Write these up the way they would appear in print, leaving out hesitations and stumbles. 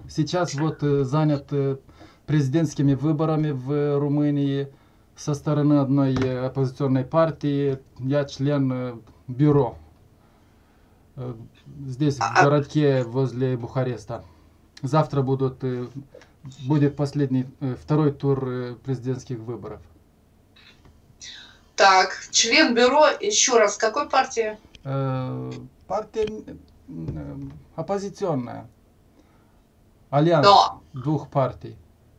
сейчас вот занят президентскими выборами в Румынии со стороны одной оппозиционной партии. Я член бюро здесь, в городке возле Бухареста. Завтра будет второй тур президентских выборов. Так, член бюро, еще раз, какой партии? Партия оппозиционная. Альянс двух партий.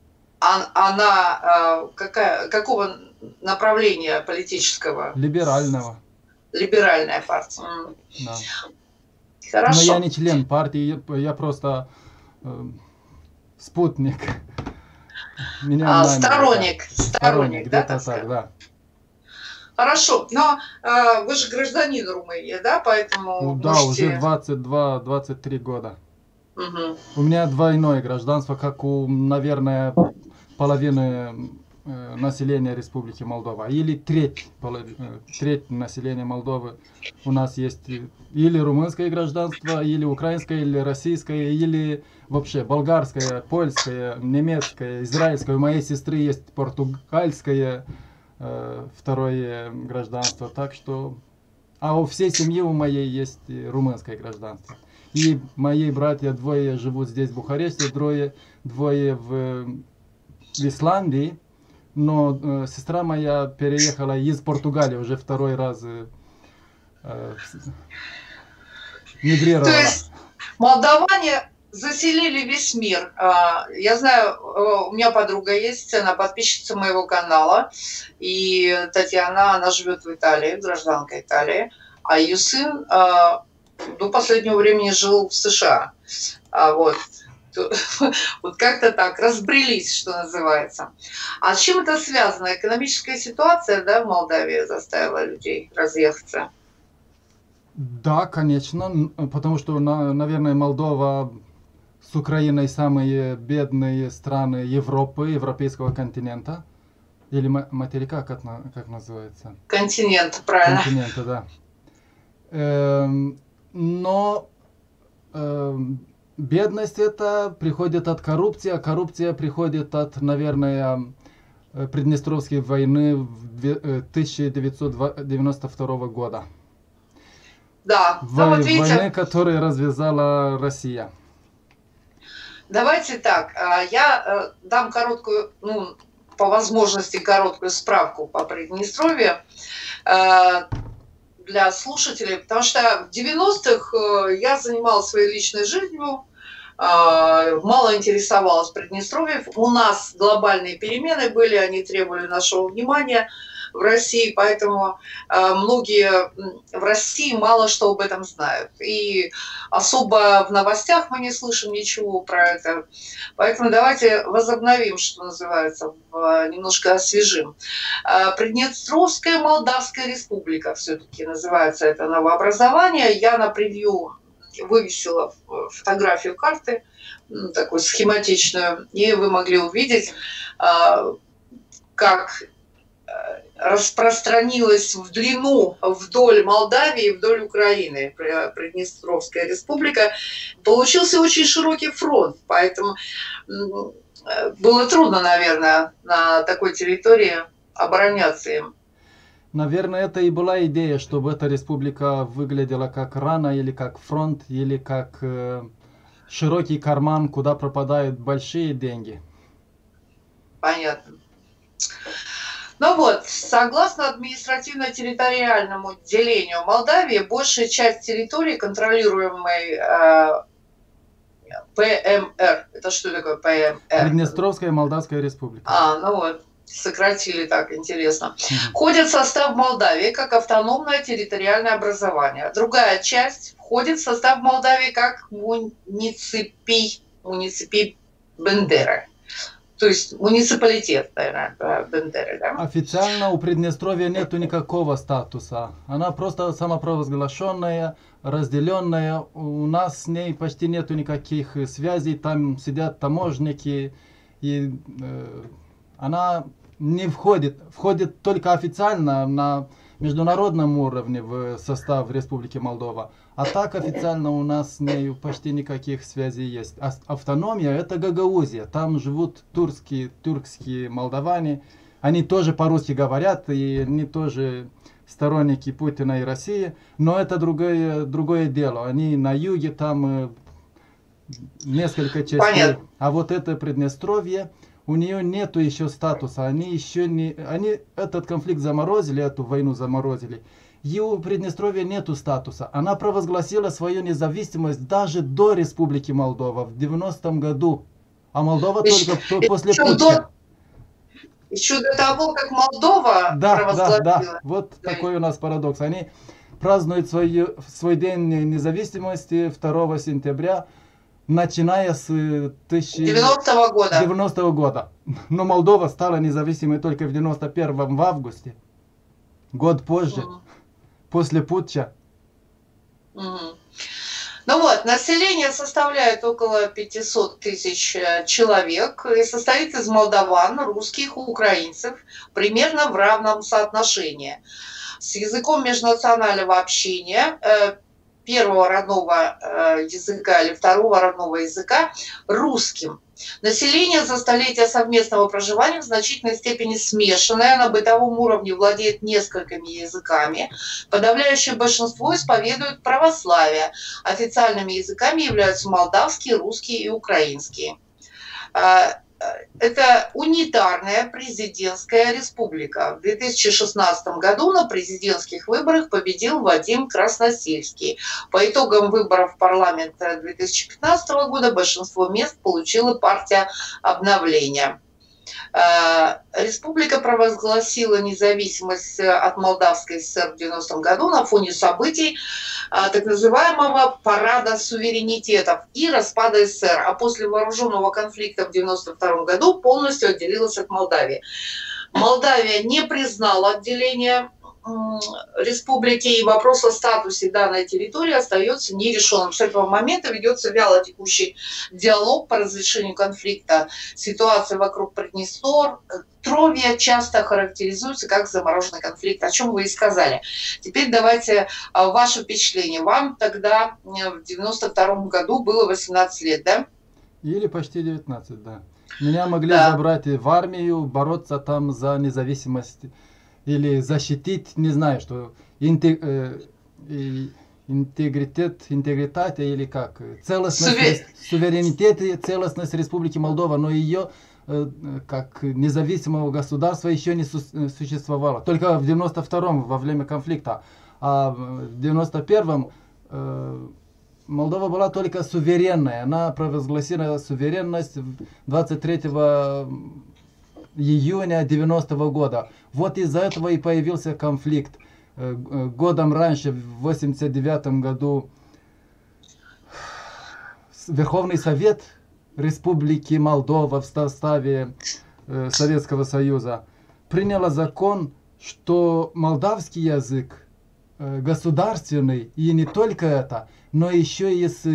Она какого направления политического? Либерального. Либеральная партия. Да. Хорошо. Но я не член партии, я просто спутник. Сторонник, да, так сказать? Да. Хорошо, но вы же гражданин Румынии, да, поэтому да, можете... уже 22-23 года. Угу. У меня двойное гражданство, как у, наверное, половины населения Республики Молдова. Или треть населения Молдовы. У нас есть или румынское гражданство, или украинское, или российское, или вообще болгарское, польское, немецкое, израильское. У моей сестры есть португальское второе гражданство. Так что... А у всей семьи у моей есть румынское гражданство. И мои братья двое живут здесь, в Бухаресте, двое в Исландии. Но сестра моя переехала из Португалии, уже второй раз мигрировала. То есть молдаване заселили весь мир. Я знаю, у меня подруга есть, она подписчица моего канала. И Татьяна, она живет в Италии, гражданка Италии. А ее сын до последнего времени жил в США. Вот как-то так, разбрелись, что называется. А с чем это связано? Экономическая ситуация, да, в Молдавии заставила людей разъехаться? Да, конечно, потому что, наверное, Молдова с Украиной самые бедные страны Европы, европейского континента. Или материка, как называется? Континент, правильно. Континента, да. Но бедность это приходит от коррупции, а коррупция приходит от, наверное, Приднестровской войны 1992 года. Да, вот видите, войны, которую развязала Россия. Давайте так, я дам короткую, по возможности короткую справку по Приднестровью для слушателей, потому что в 90-х я занималась своей личной жизнью, мало интересовалась Приднестровьем. У нас глобальные перемены были, они требовали нашего внимания в России, поэтому многие в России мало что об этом знают. И особо в новостях мы не слышим ничего про это. Поэтому давайте возобновим, что называется, немножко освежим. Приднестровская Молдавская Республика все-таки называется это новообразование. Я на превью вывесила фотографию карты, такую схематичную, и вы могли увидеть, как распространилась в длину вдоль Молдавии, вдоль Украины Приднестровская республика. Получился очень широкий фронт, поэтому было трудно, наверное, на такой территории обороняться им. Наверное, это и была идея, чтобы эта республика выглядела как рана, или как фронт, или как широкий карман, куда пропадают большие деньги. Понятно. Ну вот, согласно административно-территориальному делению Молдавии, большая часть территории, контролируемой ПМР, это что такое ПМР? Приднестровская Молдавская Республика. Ну вот, сократили так, интересно. Входит в состав Молдавии как автономное территориальное образование. Другая часть входит в состав Молдавии как муниципий Бендеры. То есть муниципалитет, наверное, Бендеры, да? Официально у Приднестровья нету никакого статуса. Она просто самопровозглашенная, разделенная. У нас с ней почти нету никаких связей. Там сидят таможенники. И она не входит только официально на международном уровне в состав Республики Молдова. А так официально у нас с нею почти никаких связей есть. Автономия это Гагаузия. Там живут тюркские молдаване. Они тоже по-русски говорят, и они тоже сторонники Путина и России. Но это другое дело. Они на юге, там несколько частей. Понятно. А вот это Приднестровье, у нее нету еще статуса. Они еще не... Они этот конфликт заморозили, эту войну заморозили. И у Приднестровья нету статуса. Она провозгласила свою независимость даже до Республики Молдова в 90-м году. А Молдова только после путча. Еще до того, как Молдова провозгласила. Да. Вот такой у нас парадокс. Они празднуют свой день независимости 2 сентября, начиная с 90-го года. Но Молдова стала независимой только в 91-м в августе. Год позже. После путча. Ну вот, население составляет около 500 тысяч человек и состоит из молдаван, русских, украинцев примерно в равном соотношении. С языком межнационального общения первого родного языка или второго родного языка русским. Население за столетия совместного проживания в значительной степени смешанное, на бытовом уровне владеет несколькими языками. Подавляющее большинство исповедует православие. Официальными языками являются молдавский, русский и украинский. Это унитарная президентская республика. В 2016 году на президентских выборах победил Вадим Красносельский. По итогам выборов в парламент 2015 года большинство мест получила партия Обновления. Республика провозгласила независимость от Молдавской ССР в 90-м году на фоне событий так называемого парада суверенитетов и распада СССР, а после вооруженного конфликта в 92 году полностью отделилась от Молдавии. Молдавия не признала отделение республики, и вопрос о статусе данной территории остается нерешенным. С этого момента ведется вяло текущий диалог по разрешению конфликта. Ситуация вокруг Приднестровья часто характеризуется как замороженный конфликт, о чем вы и сказали. Теперь давайте ваше впечатление. Вам тогда в 92 году было 18 лет, да? Или почти 19, да. Меня могли забрать в армию, бороться там за независимость или защитить, не знаю, что интегритет или как, целостность, суверенитет и целостность Республики Молдова, но ее как независимого государства еще не существовало. Только в 92-м во время конфликта, а в 91-м Молдова была только суверенная. Она провозгласила суверенность 23 июня 90-го года. Вот из-за этого и появился конфликт. Годом раньше, в 89 году, Верховный Совет Республики Молдова в составе Советского Союза принял закон, что молдавский язык государственный, и не только это, но еще и с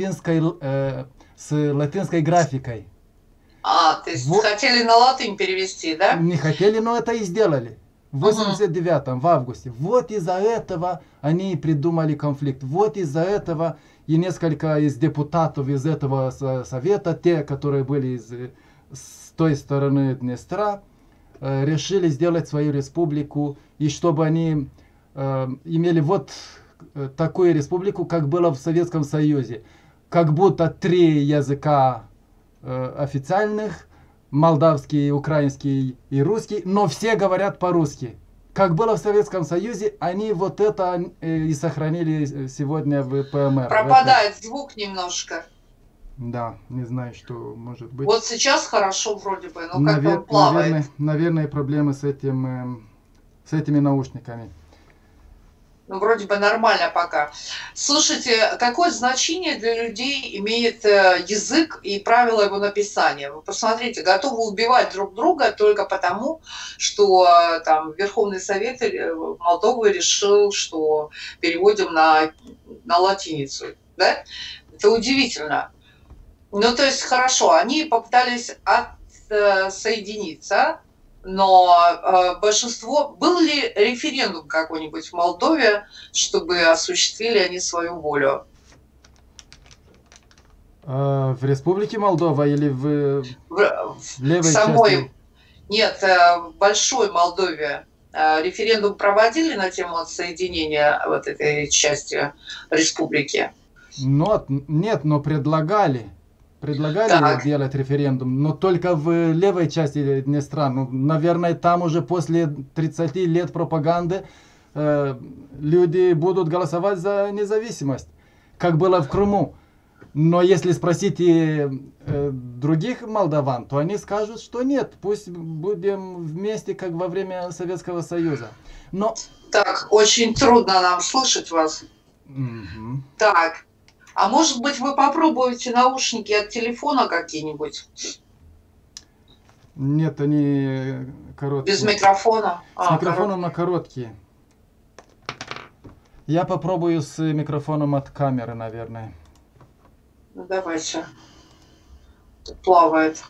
латинской графикой. То есть хотели на латынь перевести, да? Не хотели, но это и сделали. В 89-м, в августе. Вот из-за этого они придумали конфликт. Вот из-за этого и несколько из депутатов из этого совета, те, которые были с той стороны Днестра, решили сделать свою республику. И чтобы они имели вот такую республику, как было в Советском Союзе. Как будто 3 языка официальных, молдавский, украинский и русский, но все говорят по-русски. Как было в Советском Союзе, они вот это и сохранили сегодня в ПМР. Пропадает звук немножко. Да, не знаю, что может быть. Вот сейчас хорошо вроде бы, но как он плавает. Наверное, проблемы с этими наушниками. Ну, вроде бы нормально пока. Слушайте, какое значение для людей имеет язык и правила его написания? Вы посмотрите, готовы убивать друг друга только потому, что там Верховный Совет Молдовы решил, что переводим на латиницу. Да? Это удивительно. Ну, то есть, хорошо, они попытались отсоединиться но большинство... Был ли референдум какой-нибудь в Молдове, чтобы осуществили они свою волю? В Республике Молдова или в левой самой... части? Нет, в Большой Молдове референдум проводили на тему отсоединения вот этой части республики? Нет, но предлагали. Предлагали делать референдум, но только в левой части Днестра. Ну, наверное, там уже после 30 лет пропаганды люди будут голосовать за независимость, как было в Крыму. Но если спросите других молдаван, то они скажут, что нет, пусть будем вместе, как во время Советского Союза. Но... Так, очень трудно нам слышать вас. Так. А может быть, вы попробуете наушники от телефона какие-нибудь? Нет, они короткие. Без микрофона? С микрофоном на короткие. Я попробую с микрофоном от камеры, наверное. Ну, давайте. Тут плавает.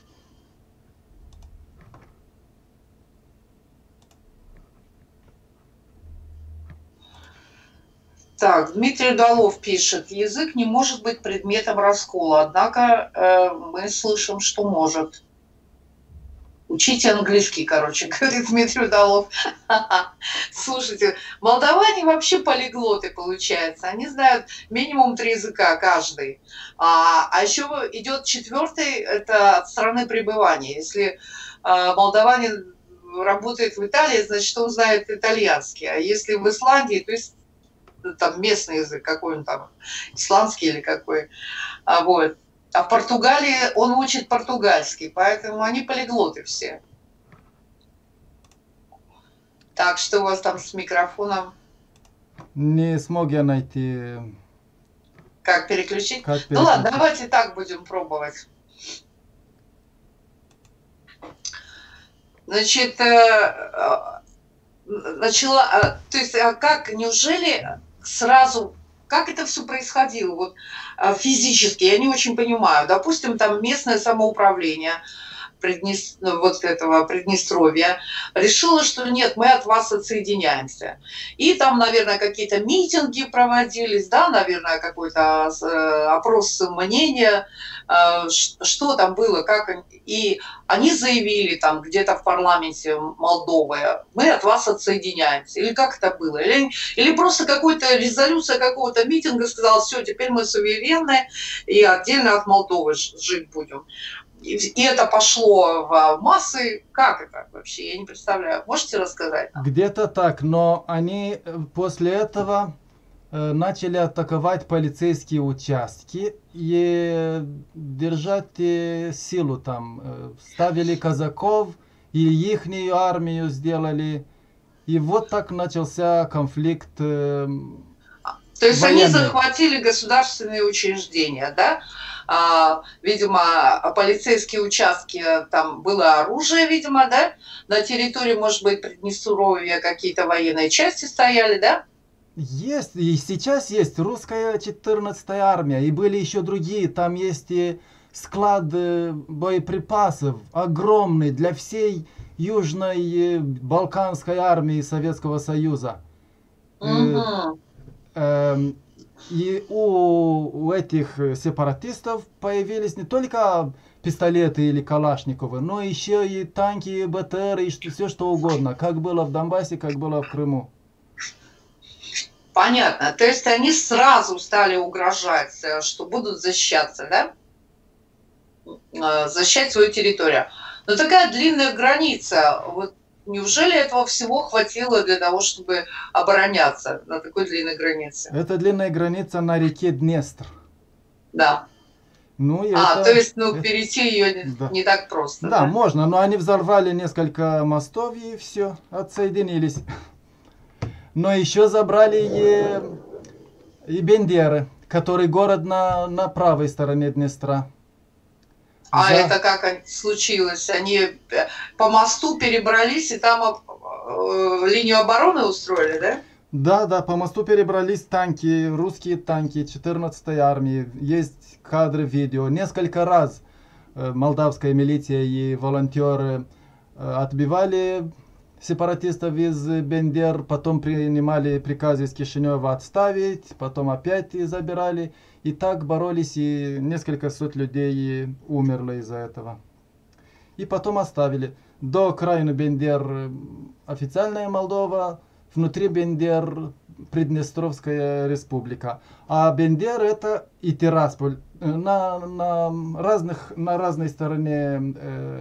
Так, Дмитрий Удалов пишет, язык не может быть предметом раскола, однако мы слышим, что может. Учите английский, короче, говорит Дмитрий Удалов. Слушайте, молдаване вообще полиглоты, получается. Они знают минимум 3 языка каждый. А еще идет 4-й, это от страны пребывания. Если молдаванин работает в Италии, значит, он знает итальянский. А если в Исландии, то есть там местный язык, какой он там, исландский или какой. Вот. А в Португалии он учит португальский, поэтому они полиглоты все. Так, что у вас там с микрофоном? Не смог я найти. Как переключить? Ну ладно, давайте так будем пробовать. Значит, начала... То есть, как, неужели сразу... Как это все происходило вот, физически? Я не очень понимаю. Допустим, там местное самоуправление вот этого Приднестровья решило, что нет, мы от вас отсоединяемся. И там, наверное, какие-то митинги проводились, да, наверное, какой-то опрос мнения, что там было, как... И они заявили там где-то в парламенте Молдовы, мы от вас отсоединяемся. Или как это было? Или просто какая-то резолюция какого-то митинга сказала, все, теперь мы суверенны и отдельно от Молдовы жить будем. И это пошло в массы. Как это вообще? Я не представляю. Можете рассказать? Где-то так, но они после этого начали атаковать полицейские участки и держать силу там. Ставили казаков и ихнюю армию сделали. И вот так начался конфликт. То есть военный. Они захватили государственные учреждения, да? Видимо, полицейские участки, там было оружие, видимо, да? На территории, может быть, Приднестровья какие-то военные части стояли, да? Есть, и сейчас есть русская 14-я армия, и были еще другие, там есть и склад боеприпасов огромный для всей Южной Балканской армии Советского Союза. И у этих сепаратистов появились не только пистолеты или калашниковы, но еще и танки, и БТР, и все что угодно, как было в Донбассе, как было в Крыму. Понятно. То есть они сразу стали угрожать, что будут защищаться, да? Защищать свою территорию. Но такая длинная граница, вот неужели этого всего хватило для того, чтобы обороняться на такой длинной границе? Это длинная граница на реке Днестр. Да. Ну, то есть, перейти ее не так просто. Да, можно, но они взорвали несколько мостов и все, отсоединились. Но еще забрали и Бендеры, который город на правой стороне Днестра. Это как случилось? Они по мосту перебрались и там линию обороны устроили, да? Да, по мосту перебрались танки, русские танки 14-й армии. Есть кадры, видео. Несколько раз молдавская милиция и волонтеры отбивали сепаратистов из Бендер, потом принимали приказы из Кишинева отставить, потом опять забирали. И так боролись, и несколько сот людей умерло из-за этого. И потом оставили. До окраины Бендер официальная Молдова, внутри Бендер Приднестровская республика. А Бендер это и Тирасполь. На разной стороне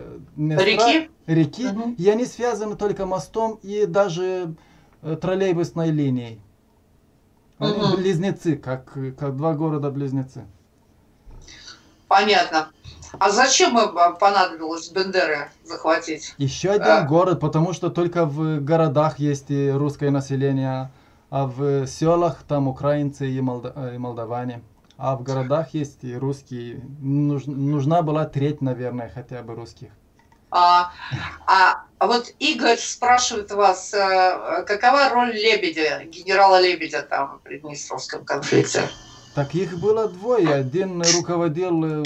реки. Угу. И они связаны только мостом и даже троллейбусной линией. Они близнецы, как два города-близнецы. Понятно. А зачем им понадобилось Бендеры захватить? Еще один город, потому что только в городах есть и русское население, а в селах там украинцы и молдаване. А в городах есть и русские. Нужна была треть, наверное, хотя бы русских. А вот Игорь спрашивает вас, какова роль Лебедя, генерала Лебедя там в Приднестровском конфликте? Так их было двое. Один руководил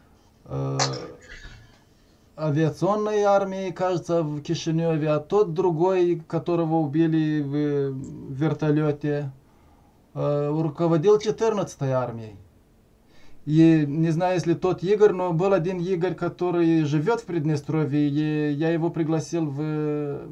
авиационной армией, кажется, в Кишиневе, а тот другой, которого убили в вертолете, руководил 14-й армией. И не знаю, если тот Игорь, но был один Игорь, который живет в Приднестровье, и я его пригласил в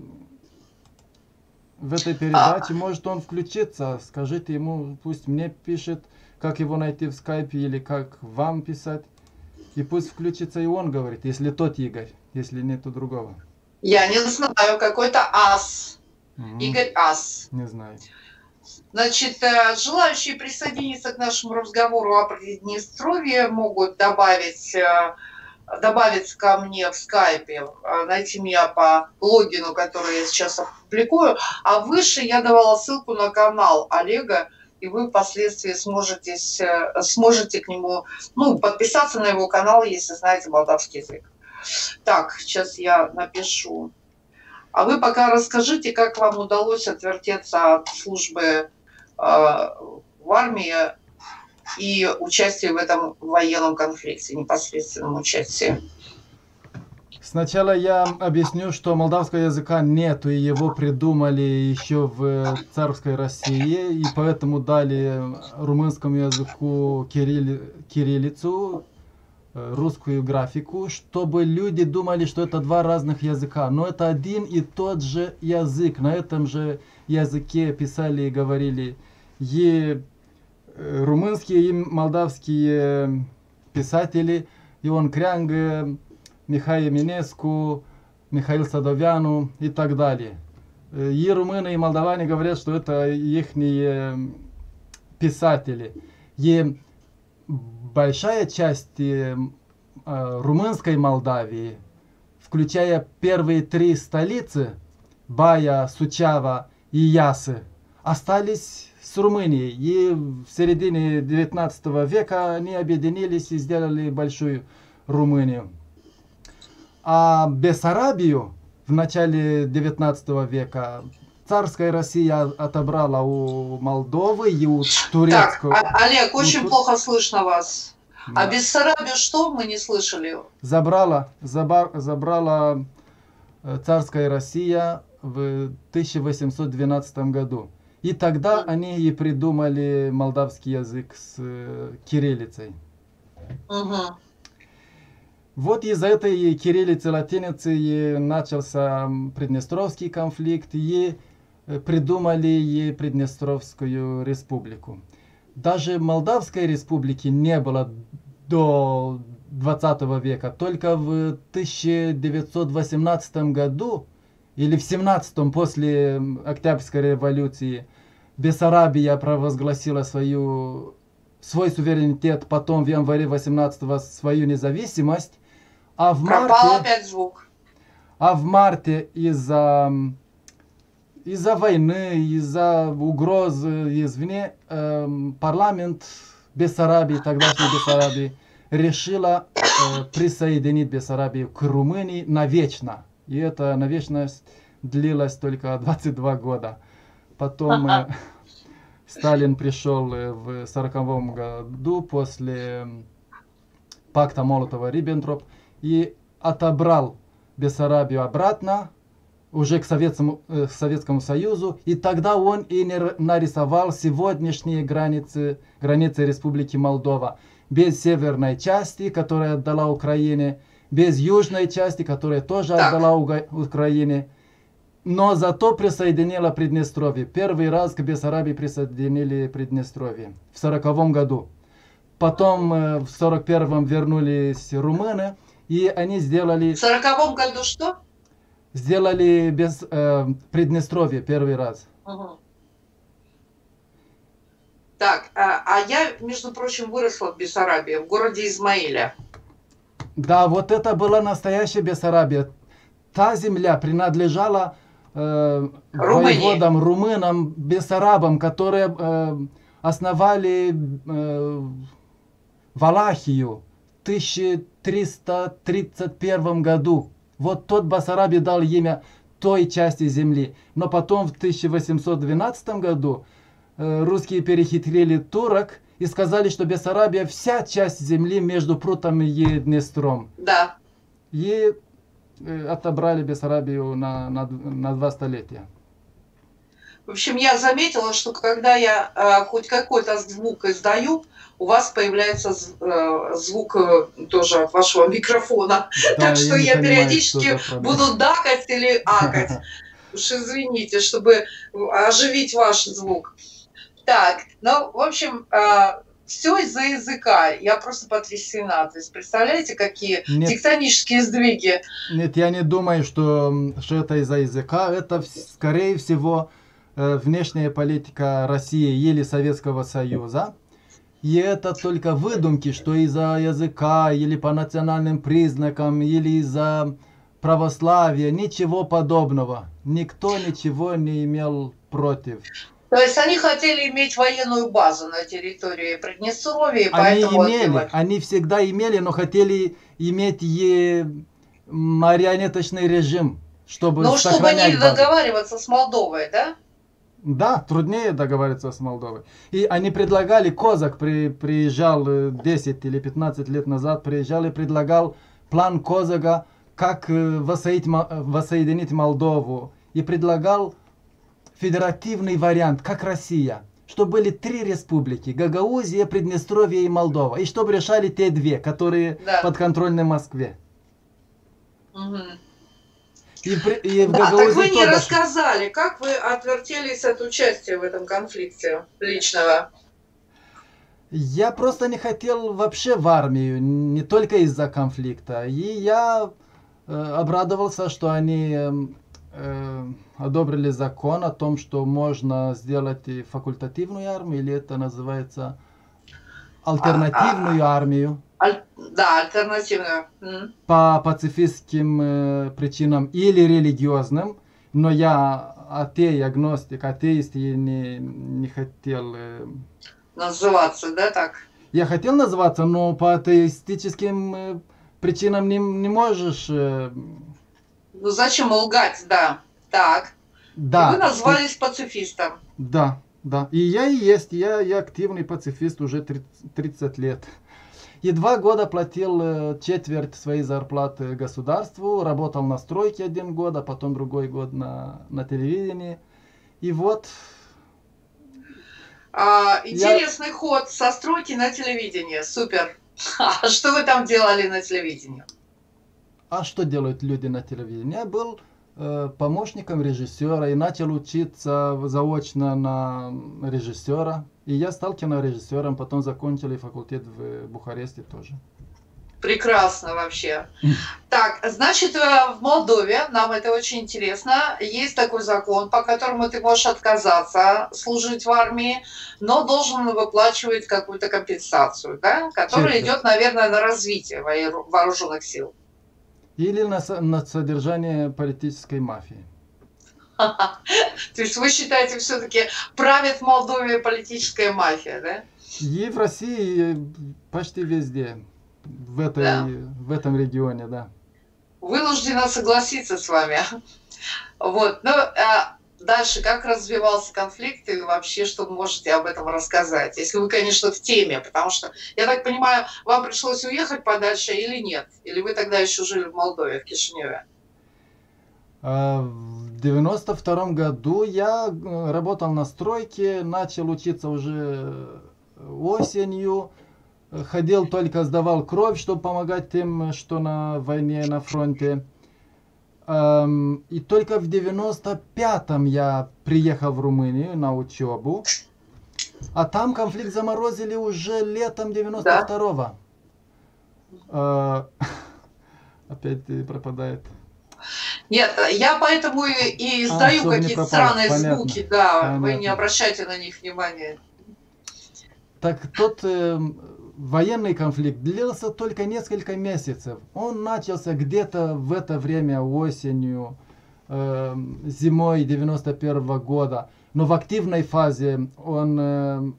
этой передаче. Может он включится, скажите ему, пусть мне пишет, как его найти в скайпе или как вам писать. И пусть включится и он говорит, если тот Игорь, если нету другого. Я не знаю, какой-то ас. Игорь Ас. Не знаю. Значит, желающие присоединиться к нашему разговору о Приднестровье могут добавиться ко мне в скайпе, найти меня по логину, который я сейчас опубликую. А выше я давала ссылку на канал Олега, и вы впоследствии сможете к нему, подписаться на его канал, если знаете молдавский язык. Так, сейчас я напишу. А вы пока расскажите, как вам удалось отвертеться от службы в армии и участия в этом военном конфликте, непосредственном участии. Сначала я объясню, что молдавского языка нету, и его придумали еще в царской России, и поэтому дали румынскому языку кириллицу, русскую графику, чтобы люди думали, что это два разных языка. Но это один и тот же язык. На этом же языке писали и говорили и румынские, и молдавские писатели. Ион Крянг, Михаил Минеску, Михаил Садовяну и так далее. И румыны, и молдаване говорят, что это ихние писатели. И большая часть румынской Молдавии, включая первые три столицы, Бая, Сучава и Ясы, остались с Румынией. И в середине 19 века они объединились и сделали большую Румынию. А Бессарабию в начале 19 века царская Россия отобрала у Молдовы и у турецкого. Так, Олег, очень плохо слышно вас. Да. А Бессарабию что мы не слышали? Забрала царская Россия в 1812 году. И тогда они и придумали молдавский язык с кириллицей. Вот из-за этой кириллицы, латиницы и начался Приднестровский конфликт, и придумали и Приднестровскую республику. Даже Молдавской республики не было до 20 века. Только в 1918 году, или в 17 после Октябрьской революции, Бессарабия провозгласила свой суверенитет, потом в январе 18 свою независимость. А в марте из-за войны, из-за угроз извне, парламент Бессарабии, тогдашней Бессарабии, решила присоединить Бессарабию к Румынии навечно. И эта навечность длилась только 22 года. Потом Сталин пришел в 1940 году после пакта Молотова-Риббентроп и отобрал Бессарабию обратно, уже к Советскому Союзу, и тогда он и нарисовал сегодняшние границы Республики Молдова. Без северной части, которая отдала Украине, без южной части, которая тоже отдала Украине, но зато присоединила Приднестровье. Первый раз к Бессарабии присоединили Приднестровье в 1940 году. Потом в 1941 вернулись румыны, и они сделали... В 1940 году что? Сделали Приднестровье первый раз. Угу. Так, а я, между прочим, выросла в Бессарабии, в городе Измаиле. Да, вот это была настоящая Бессарабия. Та земля принадлежала воеводам, румынам, бессарабам, которые основали Валахию в 1331 году. Вот тот Бессарабия дал имя той части земли. Но потом в 1812 году русские перехитрили турок и сказали, что Бессарабия вся часть земли между Прутом и Днестром. Да. И отобрали Бессарабию на 2 столетия. В общем, я заметила, что когда я хоть какой-то звук издаю, у вас появляется звук тоже от вашего микрофона. Да, так что я периодически буду дакать или акать. Уж извините, чтобы оживить ваш звук. Так, ну, в общем, все из-за языка. Я просто потрясена. То есть, представляете, какие тектонические сдвиги? Нет, я не думаю, что это из-за языка. Это, скорее всего, внешняя политика России или Советского Союза. И это только выдумки, что из-за языка, или по национальным признакам, или из-за православия. Ничего подобного. Никто ничего не имел против. То есть они хотели иметь военную базу на территории Приднестровья, поэтому... Они всегда имели, но хотели иметь марионеточный режим, чтобы ну, чтобы не договариваться с Молдовой, да? Да, труднее договариваться с Молдовой. И они предлагали, Козак приезжал 10 или 15 лет назад, приезжал и предлагал план Козака, как воссоединить Молдову. И предлагал федеративный вариант, как Россия. Чтобы были 3 республики, Гагаузия, Приднестровье и Молдова. И чтобы решали те 2, которые подконтрольны Москве. Угу. И так вы не рассказали, как вы отвертелись от участия в этом конфликте личного? Я просто не хотел вообще в армию, не только из-за конфликта. И я обрадовался, что они одобрили закон о том, что можно сделать факультативную армию, или это называется альтернативную армию. Да, альтернативную. По пацифистским причинам или религиозным, но я атей, агностик, атеист, и не хотел... называться, да, так? Я хотел называться, но по атеистическим причинам не можешь... Ну зачем лгать, да. Так. Да. И вы назвались пацифистом. Да, да. И я и есть, я активный пацифист уже 30 лет. И 2 года платил четверть своей зарплаты государству, работал на стройке 1 год, а потом другой год на телевидении. И вот... интересный ход со стройки на телевидение, супер. А что вы там делали на телевидении? А что делают люди на телевидении? Я был помощником режиссера и начал учиться заочно на режиссера. И я стал кинорежиссером, потом закончил и факультет в Бухаресте тоже. Прекрасно вообще. Так, значит, в Молдове, нам это очень интересно, есть такой закон, по которому ты можешь отказаться служить в армии, но должен выплачивать какую-то компенсацию, да, которая идет, наверное, на развитие вооруженных сил. Или на содержание политической мафии. То есть вы считаете, все-таки правит в Молдове политическая мафия, да? И в России почти везде. В этом регионе, да. Вынуждена согласиться с вами. Вот. Ну, дальше, как развивался конфликт и вообще, что вы можете об этом рассказать? Если вы, конечно, в теме, потому что, я так понимаю, вам пришлось уехать подальше или нет? Или вы тогда еще жили в Молдове, в Кишиневе? В 92 году я работал на стройке, начал учиться уже осенью, ходил только сдавал кровь, чтобы помогать тем, что на войне, на фронте. И только в 95-м я приехал в Румынию на учебу, а там конфликт заморозили уже летом 92-го. Опять пропадает. Нет, я поэтому и издаю какие-то странные звуки, да, понятно. Вы не обращайте на них внимания. Так тот военный конфликт длился только несколько месяцев. Он начался где-то в это время осенью, зимой 91 года. Но в активной фазе он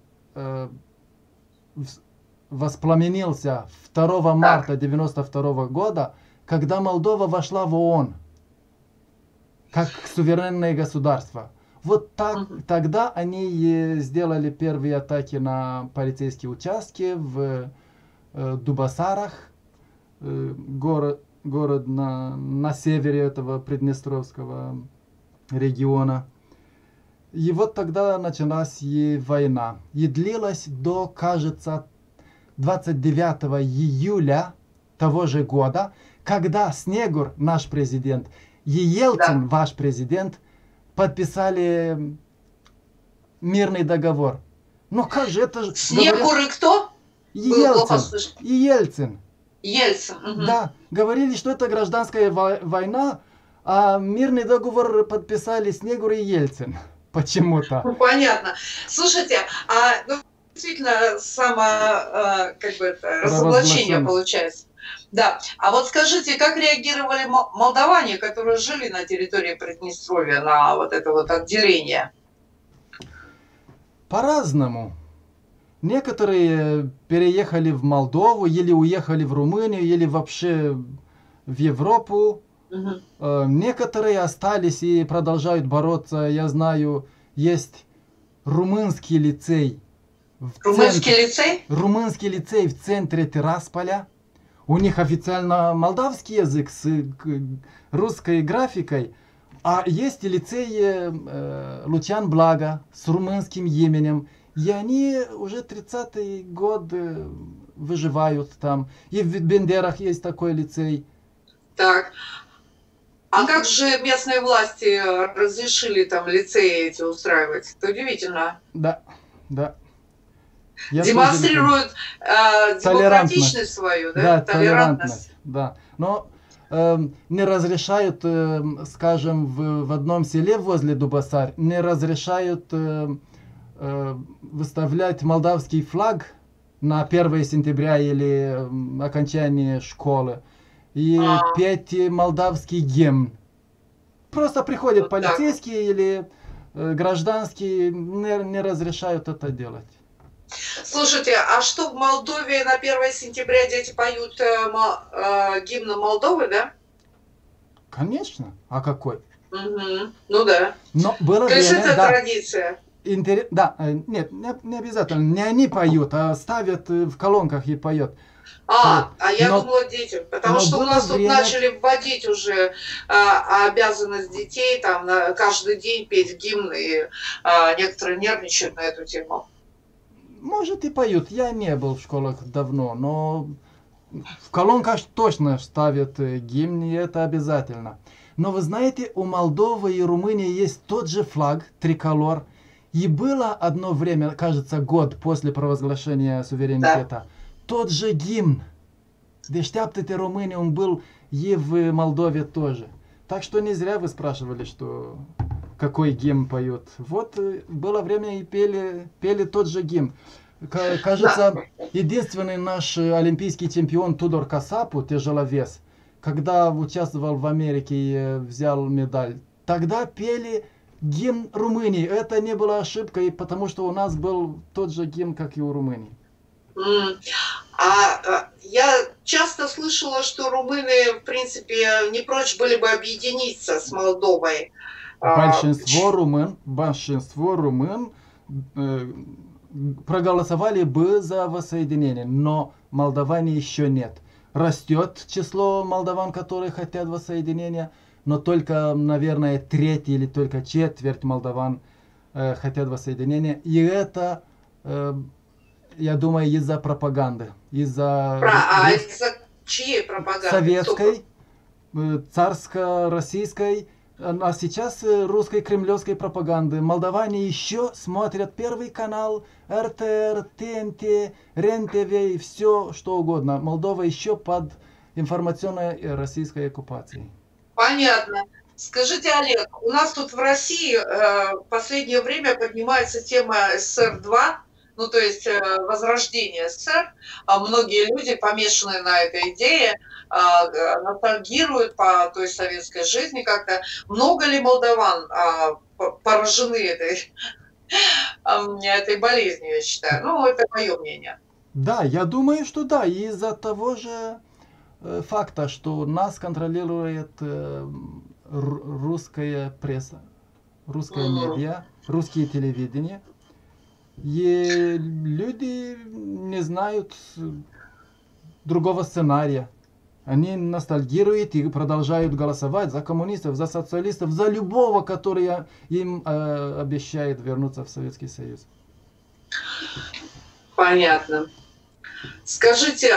воспламенился 2 марта 92 года, когда Молдова вошла в ООН как суверенное государство. Вот так, тогда они сделали первые атаки на полицейские участки в Дубасарах, город на севере этого Приднестровского региона. И вот тогда началась и война. И длилась до, кажется, 29 июля того же года, когда Снегур, наш президент, и Ельцин, ваш президент, подписали мирный договор. Ну как же это же... Снегур и кто? Ельцин. И Ельцин. Ельцин. Угу. Да, говорили, что это гражданская война, а мирный договор подписали Снегур и Ельцин. Почему-то. Ну, понятно. Слушайте, действительно разоблачение получается. Да. А вот скажите, как реагировали молдаване, которые жили на территории Приднестровья, на вот это вот отделение? По-разному. Некоторые переехали в Молдову, или уехали в Румынию, или вообще в Европу. Некоторые остались и продолжают бороться. Я знаю, есть румынский лицей. Румынский лицей в центре Тирасполя. У них официально молдавский язык с русской графикой. А есть и лицей Лучан Блага с румынским именем. И они уже 30-й год выживают там. И в Бендерах есть такой лицей. Так. А как же местные власти разрешили там лицеи эти устраивать? Это удивительно. Да, да. Демонстрируют демократичность свою, да? Да, толерантность. Да. Но не разрешают, скажем, в одном селе возле Дубасар, не разрешают выставлять молдавский флаг на 1 сентября или окончание школы. И петь молдавский гимн. Просто приходят вот полицейские или гражданские, не разрешают это делать. Слушайте, а что в Молдове на 1 сентября дети поют гимн Молдовы, да? Конечно. А какой? Ну да. Но было то есть это традиция. Да, нет, не обязательно. Не они поют, а ставят в колонках и поют. Я думала дети, потому что у нас тут начали вводить уже обязанность детей там на каждый день петь гимн, и некоторые нервничают на эту тему. Может и поют, я не был в школах давно, но в колонках точно ставят гимн, и это обязательно. Но вы знаете, у Молдовы и Румынии есть тот же флаг, триколор, и было одно время, кажется, год после провозглашения суверенитета, тот же гимн. Deșteaptă-te România, он был и в Молдове тоже. Так что не зря вы спрашивали, что какой гимн поют. Вот было время и пели тот же гимн. Кажется, единственный наш олимпийский чемпион Тудор Касапу, тяжеловес, когда участвовал в Америке и взял медаль, тогда пели гимн Румынии. Это не была ошибкой, потому что у нас был тот же гимн, как и у Румынии. Я часто слышала, что румыны, в принципе, не прочь были бы объединиться с Молдовой. Большинство румын проголосовали бы за воссоединение, но молдаване еще нет. Растет число молдаван, которые хотят воссоединения, но только, наверное, треть или только четверть молдаван хотят воссоединения. И это, я думаю, из-за пропаганды. Из-за чьей пропаганды? Советской, царско-российской, а сейчас русской кремлевской пропаганды. Молдаване еще смотрят Первый канал, РТР, ТНТ, РЕН-ТВ и все что угодно. Молдова еще под информационной российской оккупацией. Понятно. Скажите, Олег, у нас тут в России в последнее время поднимается тема СССР-2, ну то есть возрождение СССР. Многие люди, помешанные на этой идее, ностальгируют по той советской жизни как-то. Много ли молдаван поражены этой болезнью, я считаю? Ну, это мое мнение. Да, я думаю, что да. Из-за того же факта, что нас контролирует русская пресса, русская медиа, русские телевидения. И люди не знают другого сценария. Они ностальгируют и продолжают голосовать за коммунистов, за социалистов, за любого, который им обещает вернуться в Советский Союз. Понятно. Скажите,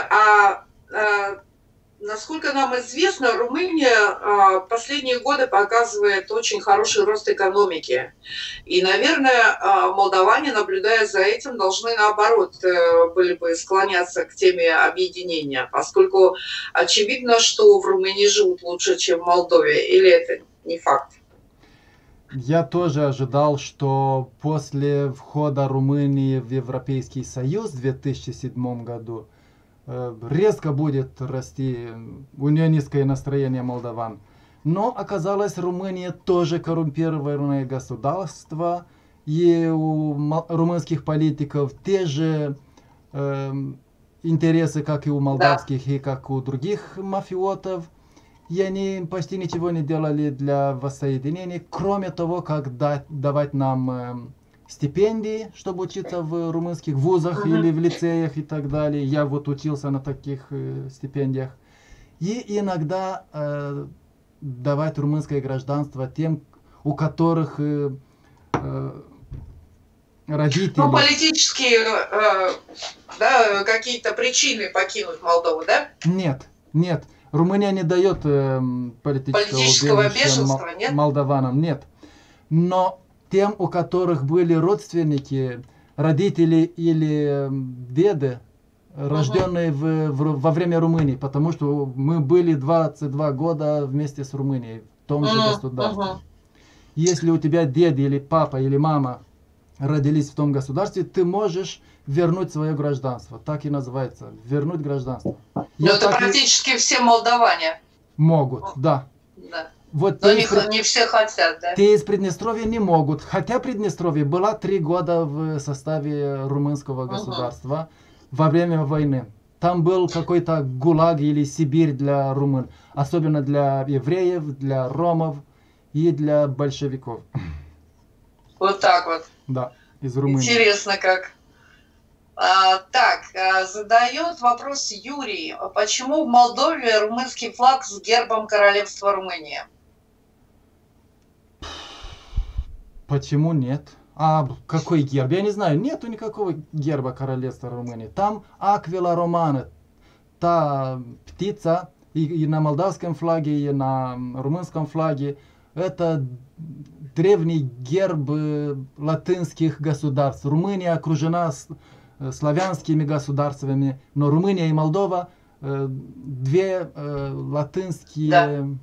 насколько нам известно, Румыния последние годы показывает очень хороший рост экономики. И, наверное, молдаване, наблюдая за этим, должны, наоборот, были бы склоняться к теме объединения, поскольку очевидно, что в Румынии живут лучше, чем в Молдове. Или это не факт? Я тоже ожидал, что после входа Румынии в Европейский Союз в 2007 году резко будет расти унионистское настроение молдаван. Но оказалось, Румыния тоже коррумпированное государство, и у румынских политиков те же интересы, как и у молдавских, и как у других мафиотов. И они почти ничего не делали для воссоединения, кроме того, как давать нам стипендии, чтобы учиться в румынских вузах или в лицеях и так далее. Я вот учился на таких стипендиях. И иногда давать румынское гражданство тем, у которых родители... Ну, политические да, какие-то причины покинуть Молдову, да? Нет, нет. Румыния не дает политического беженства, нет? Молдаванам, нет. Но тем, у которых были родственники, родители или деды, рожденные во время Румынии, потому что мы были 22 года вместе с Румынией в том же государстве. Если у тебя дед или папа или мама родились в том государстве, ты можешь вернуть свое гражданство. Так и называется. Вернуть гражданство. Но это практически все молдаване. Могут, да. Вот но не все хотят, да? Те из Приднестровья не могут. Хотя Приднестровье была 3 года в составе румынского государства во время войны. Там был какой-то ГУЛАГ или Сибирь для румын. Особенно для евреев, для ромов и для большевиков. Вот так вот. Да, из Румынии. Интересно как. Задает вопрос Юрий. Почему в Молдове румынский флаг с гербом королевства Румыния? Почему нет? А какой герб? Я не знаю. Нету никакого герба королевства Румынии. Там Аквила Романа. Та птица и на молдавском флаге, и на румынском флаге. Это древний герб латинских государств. Румыния окружена славянскими государствами, но Румыния и Молдова две латинские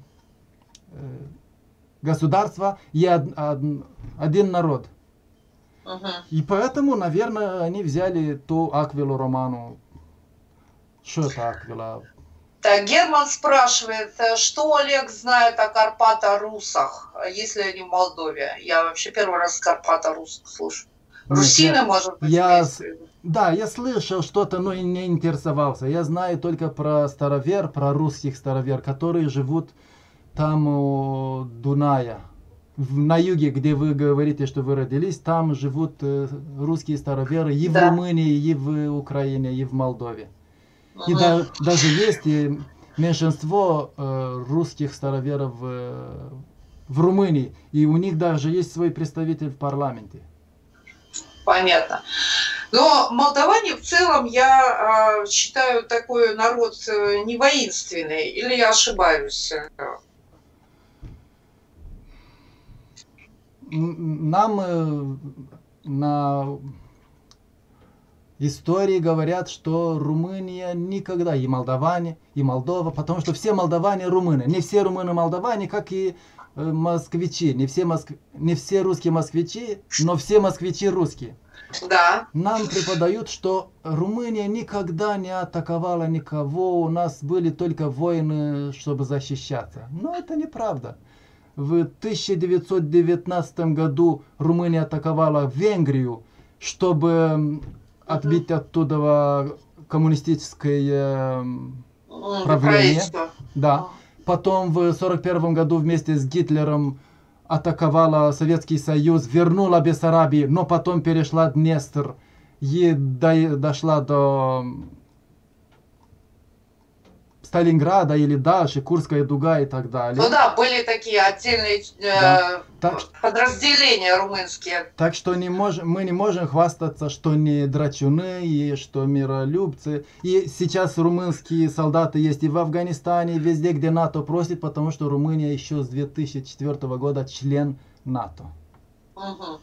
государства и один народ. И поэтому, наверное, они взяли ту Аквилу Роману. Что это Аквила? Так, Герман спрашивает, что Олег знает о Карпато-русах, если они в Молдове? Я вообще первый раз Карпато-русах слышу. Русины, может быть, да, я слышал что-то, но и не интересовался. Я знаю только про старовер, про русских старовер, которые живут там у Дуная. На юге, где вы говорите, что вы родились, там живут русские староверы и в Румынии, и в Украине, и в Молдове. И даже есть меньшинство русских староверов в Румынии, и у них даже есть свой представитель в парламенте. Понятно. Но молдаване в целом, я считаю, такой народ не воинственный, или я ошибаюсь? Нам на истории говорят, что Румыния никогда, и молдаване, и Молдова, потому что все молдаване румыны. Не все румыны молдаване, как и москвичи. Не все русские москвичи, но все москвичи русские. Да. Нам преподают, что Румыния никогда не атаковала никого, у нас были только войны, чтобы защищаться. Но это неправда. В 1919 году Румыния атаковала Венгрию, чтобы отбить оттуда коммунистическое правление. Да. Потом в 1941 году вместе с Гитлером атаковала Советский Союз, вернула Бессарабию, но потом перешла Днестр и дошла до Сталинграда или дальше, Курская дуга и так далее. Ну да, были такие отдельные подразделения румынские. Так что мы не можем хвастаться, что не драчуны и что миролюбцы. И сейчас румынские солдаты есть и в Афганистане, и везде, где НАТО просит, потому что Румыния еще с 2004 года член НАТО. Угу.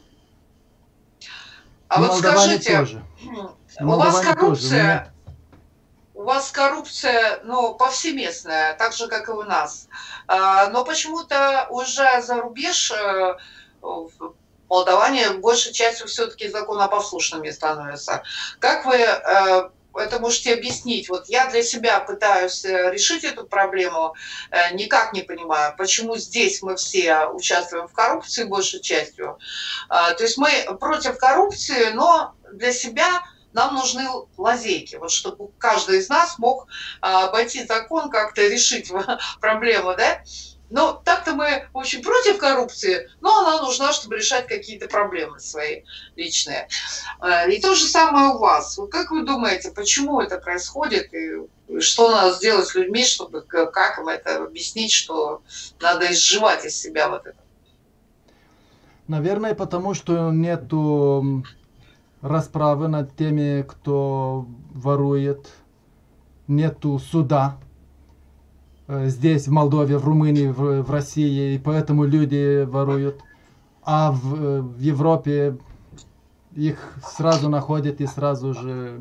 А вот скажите, тоже. У вас коррупция... У вас коррупция, ну, повсеместная, так же, как и у нас. Но почему-то, уезжая за рубеж, молдаване большей частью все-таки законопослушными становятся. Как вы это можете объяснить? Вот я для себя пытаюсь решить эту проблему, никак не понимаю, почему здесь мы все участвуем в коррупции большей частью. То есть мы против коррупции, но для себя... Нам нужны лазейки, вот чтобы каждый из нас мог обойти закон, как-то решить проблему, да? Но так-то мы, в общем, против коррупции, но она нужна, чтобы решать какие-то проблемы свои личные. И то же самое у вас. Вот как вы думаете, почему это происходит, и что надо сделать с людьми, чтобы как им это объяснить, что надо изживать из себя вот это? Наверное, потому что нету... расправы над теми, кто ворует, нету суда здесь, в Молдове, в Румынии, в России, и поэтому люди воруют. А в Европе их сразу находят и сразу же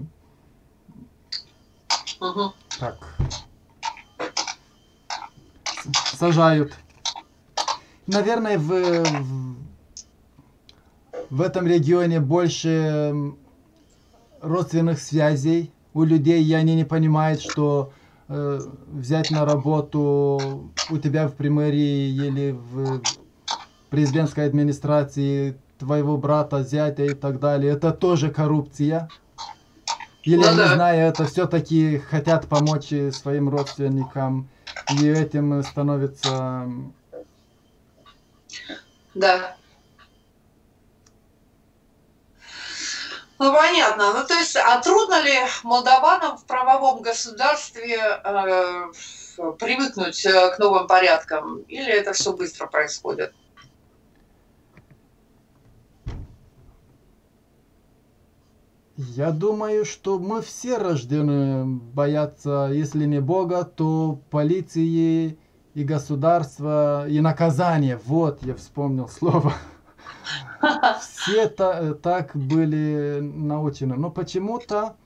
так сажают. Наверное, в этом регионе больше родственных связей у людей, и они не понимают, что взять на работу у тебя в примарии или в президентской администрации твоего брата, зятя и так далее, это тоже коррупция. Или, не знаю, это все-таки хотят помочь своим родственникам, и этим становится... Да. Ну, понятно. Ну, то есть, а трудно ли молдаванам в правовом государстве привыкнуть к новым порядкам? Или это все быстро происходит? Я думаю, что мы все рождены бояться, если не Бога, то полиции и государства, и наказания. Вот, я вспомнил слово. Все так были научены. Но почему-то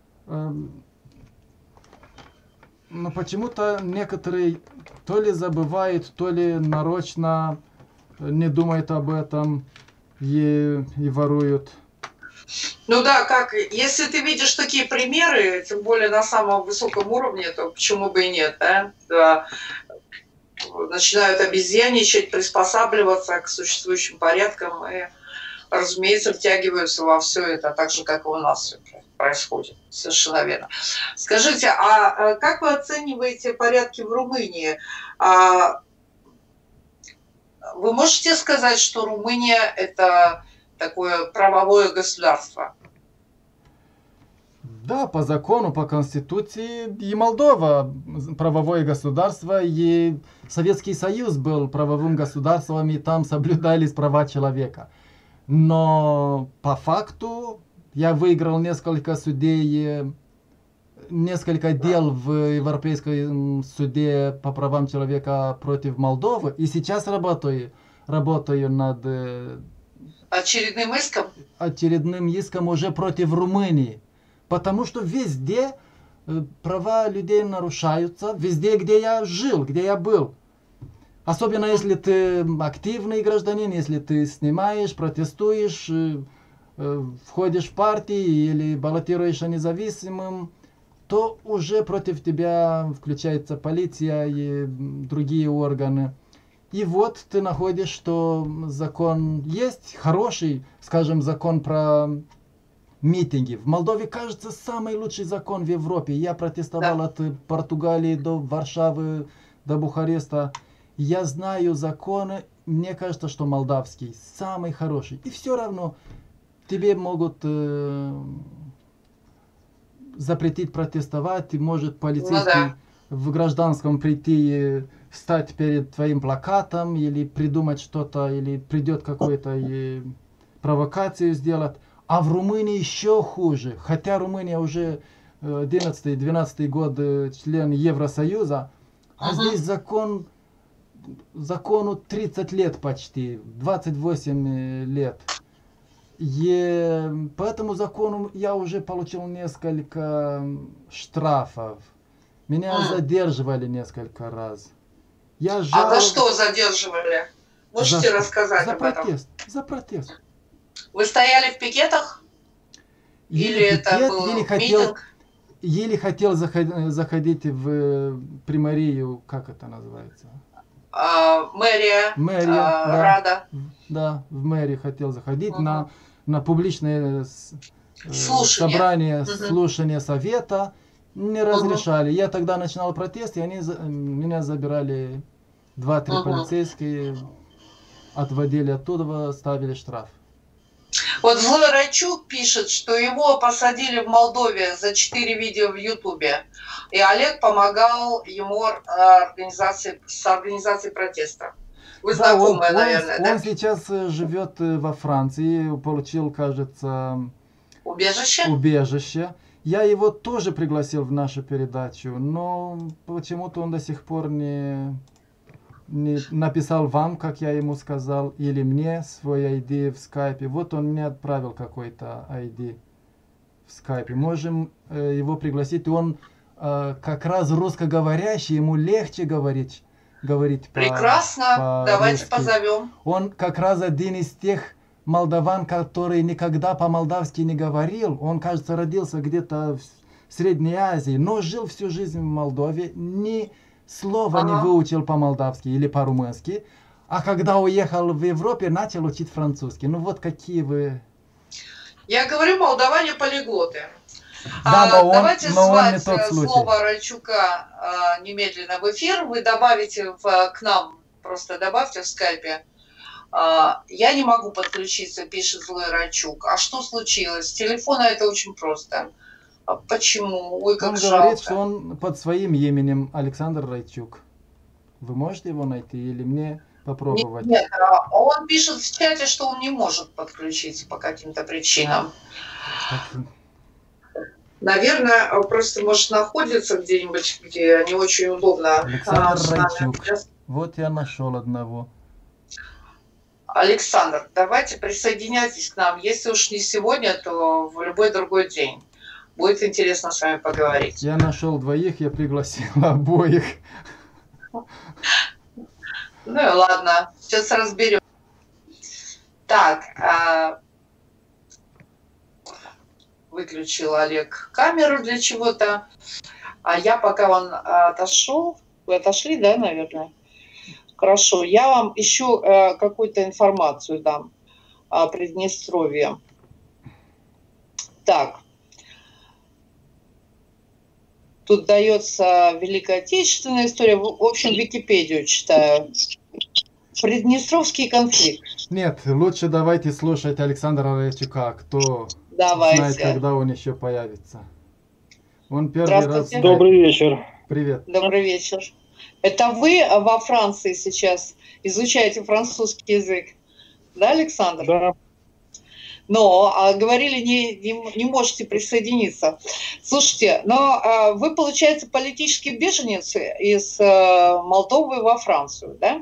некоторые то ли забывают, то ли нарочно не думают об этом и воруют. Ну да, как, если ты видишь такие примеры, тем более на самом высоком уровне, то почему бы и нет, да? Да. Начинают обезьяничать, приспосабливаться к существующим порядкам и, разумеется, втягиваются во все это, так же, как и у нас все происходит. Совершенно верно. Скажите, а как вы оцениваете порядки в Румынии? Вы можете сказать, что Румыния – это такое правовое государство? Да, по закону, по конституции и Молдова правовое государство, и Советский Союз был правовым государством, и там соблюдались права человека. Но по факту я выиграл несколько судей, несколько дел в Европейском суде по правам человека против Молдовы, и сейчас работаю над очередным иском уже против Румынии. Потому что везде права людей нарушаются, везде, где я жил, где я был. Особенно если ты активный гражданин, если ты снимаешь, протестуешь, входишь в партии или баллотируешься независимым, то уже против тебя включается полиция и другие органы. И вот ты находишь, что закон есть, хороший, скажем, закон про митинги. В Молдове, кажется, самый лучший закон в Европе. Я протестовал от Португалии до Варшавы, до Бухареста. Я знаю законы, мне кажется, что молдавский самый хороший. И все равно тебе могут запретить протестовать, и может полицейский в гражданском прийти, встать перед твоим плакатом, или придумать что-то, или придет какую-то провокацию сделать. А в Румынии еще хуже. Хотя Румыния уже 11-12 год член Евросоюза, а здесь закону 30 лет почти, 28 лет. И по этому закону я уже получил несколько штрафов. Меня задерживали несколько раз. А за что задерживали? Можете рассказать об этом? За протест. Вы стояли в пикетах? Или это был митинг? Еле хотел заходить в примарию, как это называется? Мэрия, Рада. Да, в мэрию хотел заходить на публичное собрание, слушание совета. Не разрешали. Я тогда начинал протест, и они меня забирали 2-3 полицейские, отводили оттуда, ставили штраф. Вот Злой Райчук пишет, что его посадили в Молдове за 4 видео в Ютубе, и Олег помогал ему с организацией протеста. Вы знакомы, наверное, да? Он сейчас живет во Франции, получил, кажется, убежище. Я его тоже пригласил в нашу передачу, но почему-то он до сих пор не написал вам, как я ему сказал, или мне свой ID в скайпе. Вот он мне отправил какой-то ID в скайпе. Можем его пригласить. И он как раз русскоговорящий, ему легче говорить Прекрасно, давайте позовем. Он как раз один из тех молдаван, который никогда по-молдавски не говорил. Он, кажется, родился где-то в Средней Азии, но жил всю жизнь в Молдове, ни слова не выучил по-молдавски или по-румынски. А когда уехал в Европе, начал учить французский. Ну вот какие вы... Я говорю, молдаване полиглоты. Да, давайте звать слово Райчука немедленно в эфир. Вы добавите к нам, просто добавьте в скайпе. Я не могу подключиться, пишет Злой Райчук. А что случилось? С телефона это очень просто. Почему? Ой, как жалко. Он говорит, что он под своим именем Александр Райчук. Вы можете его найти или мне попробовать? Нет, он пишет в чате, что он не может подключиться по каким-то причинам. Наверное, просто может находиться где-нибудь, где не очень удобно. Александр Райчук. Вот я нашел одного. Александр, давайте присоединяйтесь к нам. Если уж не сегодня, то в любой другой день. Будет интересно с вами поговорить. Я нашел двоих, я пригласил обоих. Ну и ладно, сейчас разберем. Так, выключил Олег камеру для чего-то. А я пока он отошел, вы отошли, да, наверное? Хорошо, я вам еще какую-то информацию дам о Приднестровье. Так. Тут дается Великая Отечественная история. В общем, Википедию читаю. Приднестровский конфликт. Нет, лучше давайте слушать Александра Райчука. Кто знает, когда он еще появится. Он первый раз. Здравствуйте. Добрый вечер. Привет. Добрый вечер. Это вы во Франции сейчас изучаете французский язык, да, Александр? Да. Но говорили, не можете присоединиться. Слушайте, но вы, получается, политический беженец из Молдовы во Францию, да?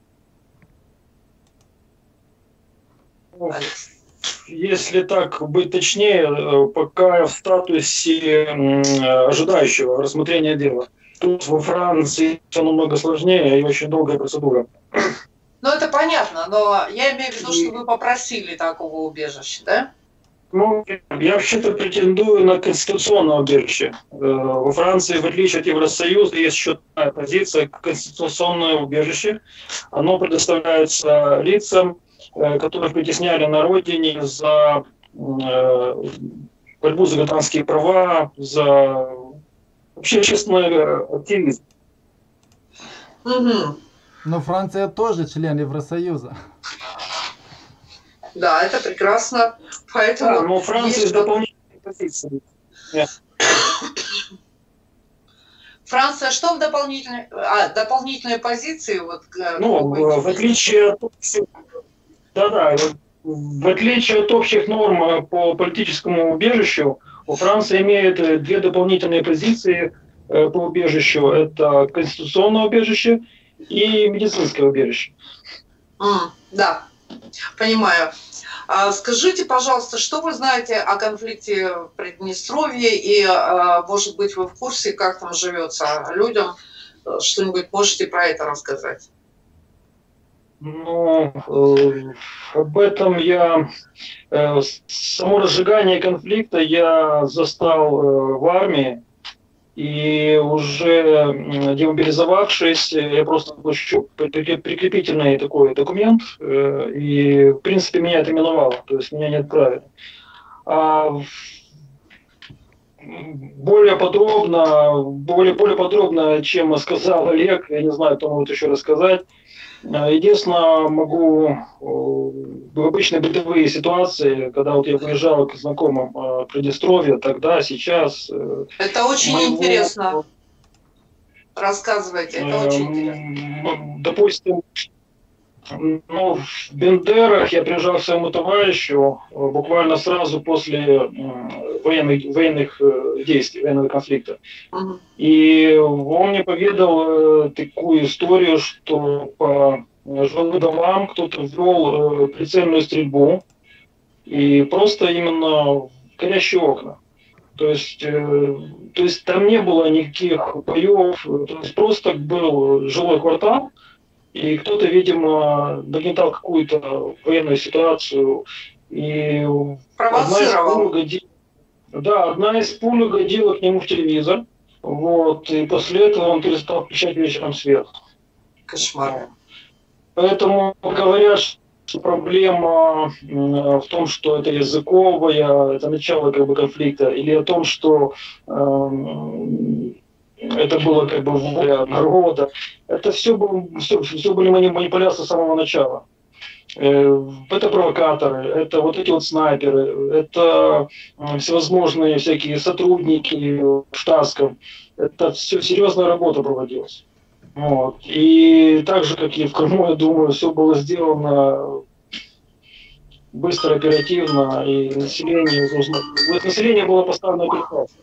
Если так быть точнее, пока я в статусе ожидающего рассмотрения дела. Тут во Франции все намного сложнее и очень долгая процедура. Ну, это понятно, но я имею в виду, что вы попросили такого убежища, да? Ну, я вообще-то претендую на конституционное убежище. Во Франции, в отличие от Евросоюза, есть счетная позиция конституционное убежище. Оно предоставляется лицам, которых притесняли на родине за борьбу за гражданские права, за вообще общественный активизм. Угу. Но Франция тоже член Евросоюза. Да, это прекрасно. Поэтому да, но Франция есть дополнительные позиции. Франция что в дополнительной... дополнительные позиции? Вот, ну, в отличие от... Да-да, в отличие от общих норм по политическому убежищу, у Франции имеет две дополнительные позиции по убежищу. Это конституционное убежище и медицинское убежище. Да, понимаю. Скажите, пожалуйста, что вы знаете о конфликте в Приднестровье и, может быть, вы в курсе, как там живется людям? Что-нибудь можете про это рассказать? Ну, об этом я... Само разжигание конфликта я застал в армии. И уже демобилизовавшись, я просто получил прикрепительный такой документ, и, в принципе, меня это миновало, то есть меня не отправили. А более подробно, чем сказал Олег, я не знаю, кто может еще рассказать. Единственное, могу в обычные бытовые ситуации, когда вот я выезжал к знакомым в Приднестровье, тогда, сейчас... Это очень интересно. Рассказывайте, это очень интересно. Допустим, ну, в Бендерах я приезжал к своему товарищу буквально сразу после военных действий, военного конфликта. И он мне поведал такую историю, что по жилым домам кто-то ввел прицельную стрельбу и просто именно горящие окна. То есть там не было никаких боев, то есть просто был жилой квартал, и кто-то, видимо, нагнетал какую-то военную ситуацию. И провоцировал. Одна из пуль угодила к нему в телевизор. Вот, и после этого он перестал включать вечером свет. Кошмар. Поэтому говорят, что проблема в том, что это языковое, это начало как бы конфликта, или о том, что это было как бы воля народа. Это все были манипуляции с самого начала. Это провокаторы, это вот эти вот снайперы, это всевозможные всякие сотрудники штатских. Это все серьезная работа проводилась. Вот. И так же, как и в Крыму, я думаю, все было сделано быстро, оперативно, и население было поставлено перед фактом.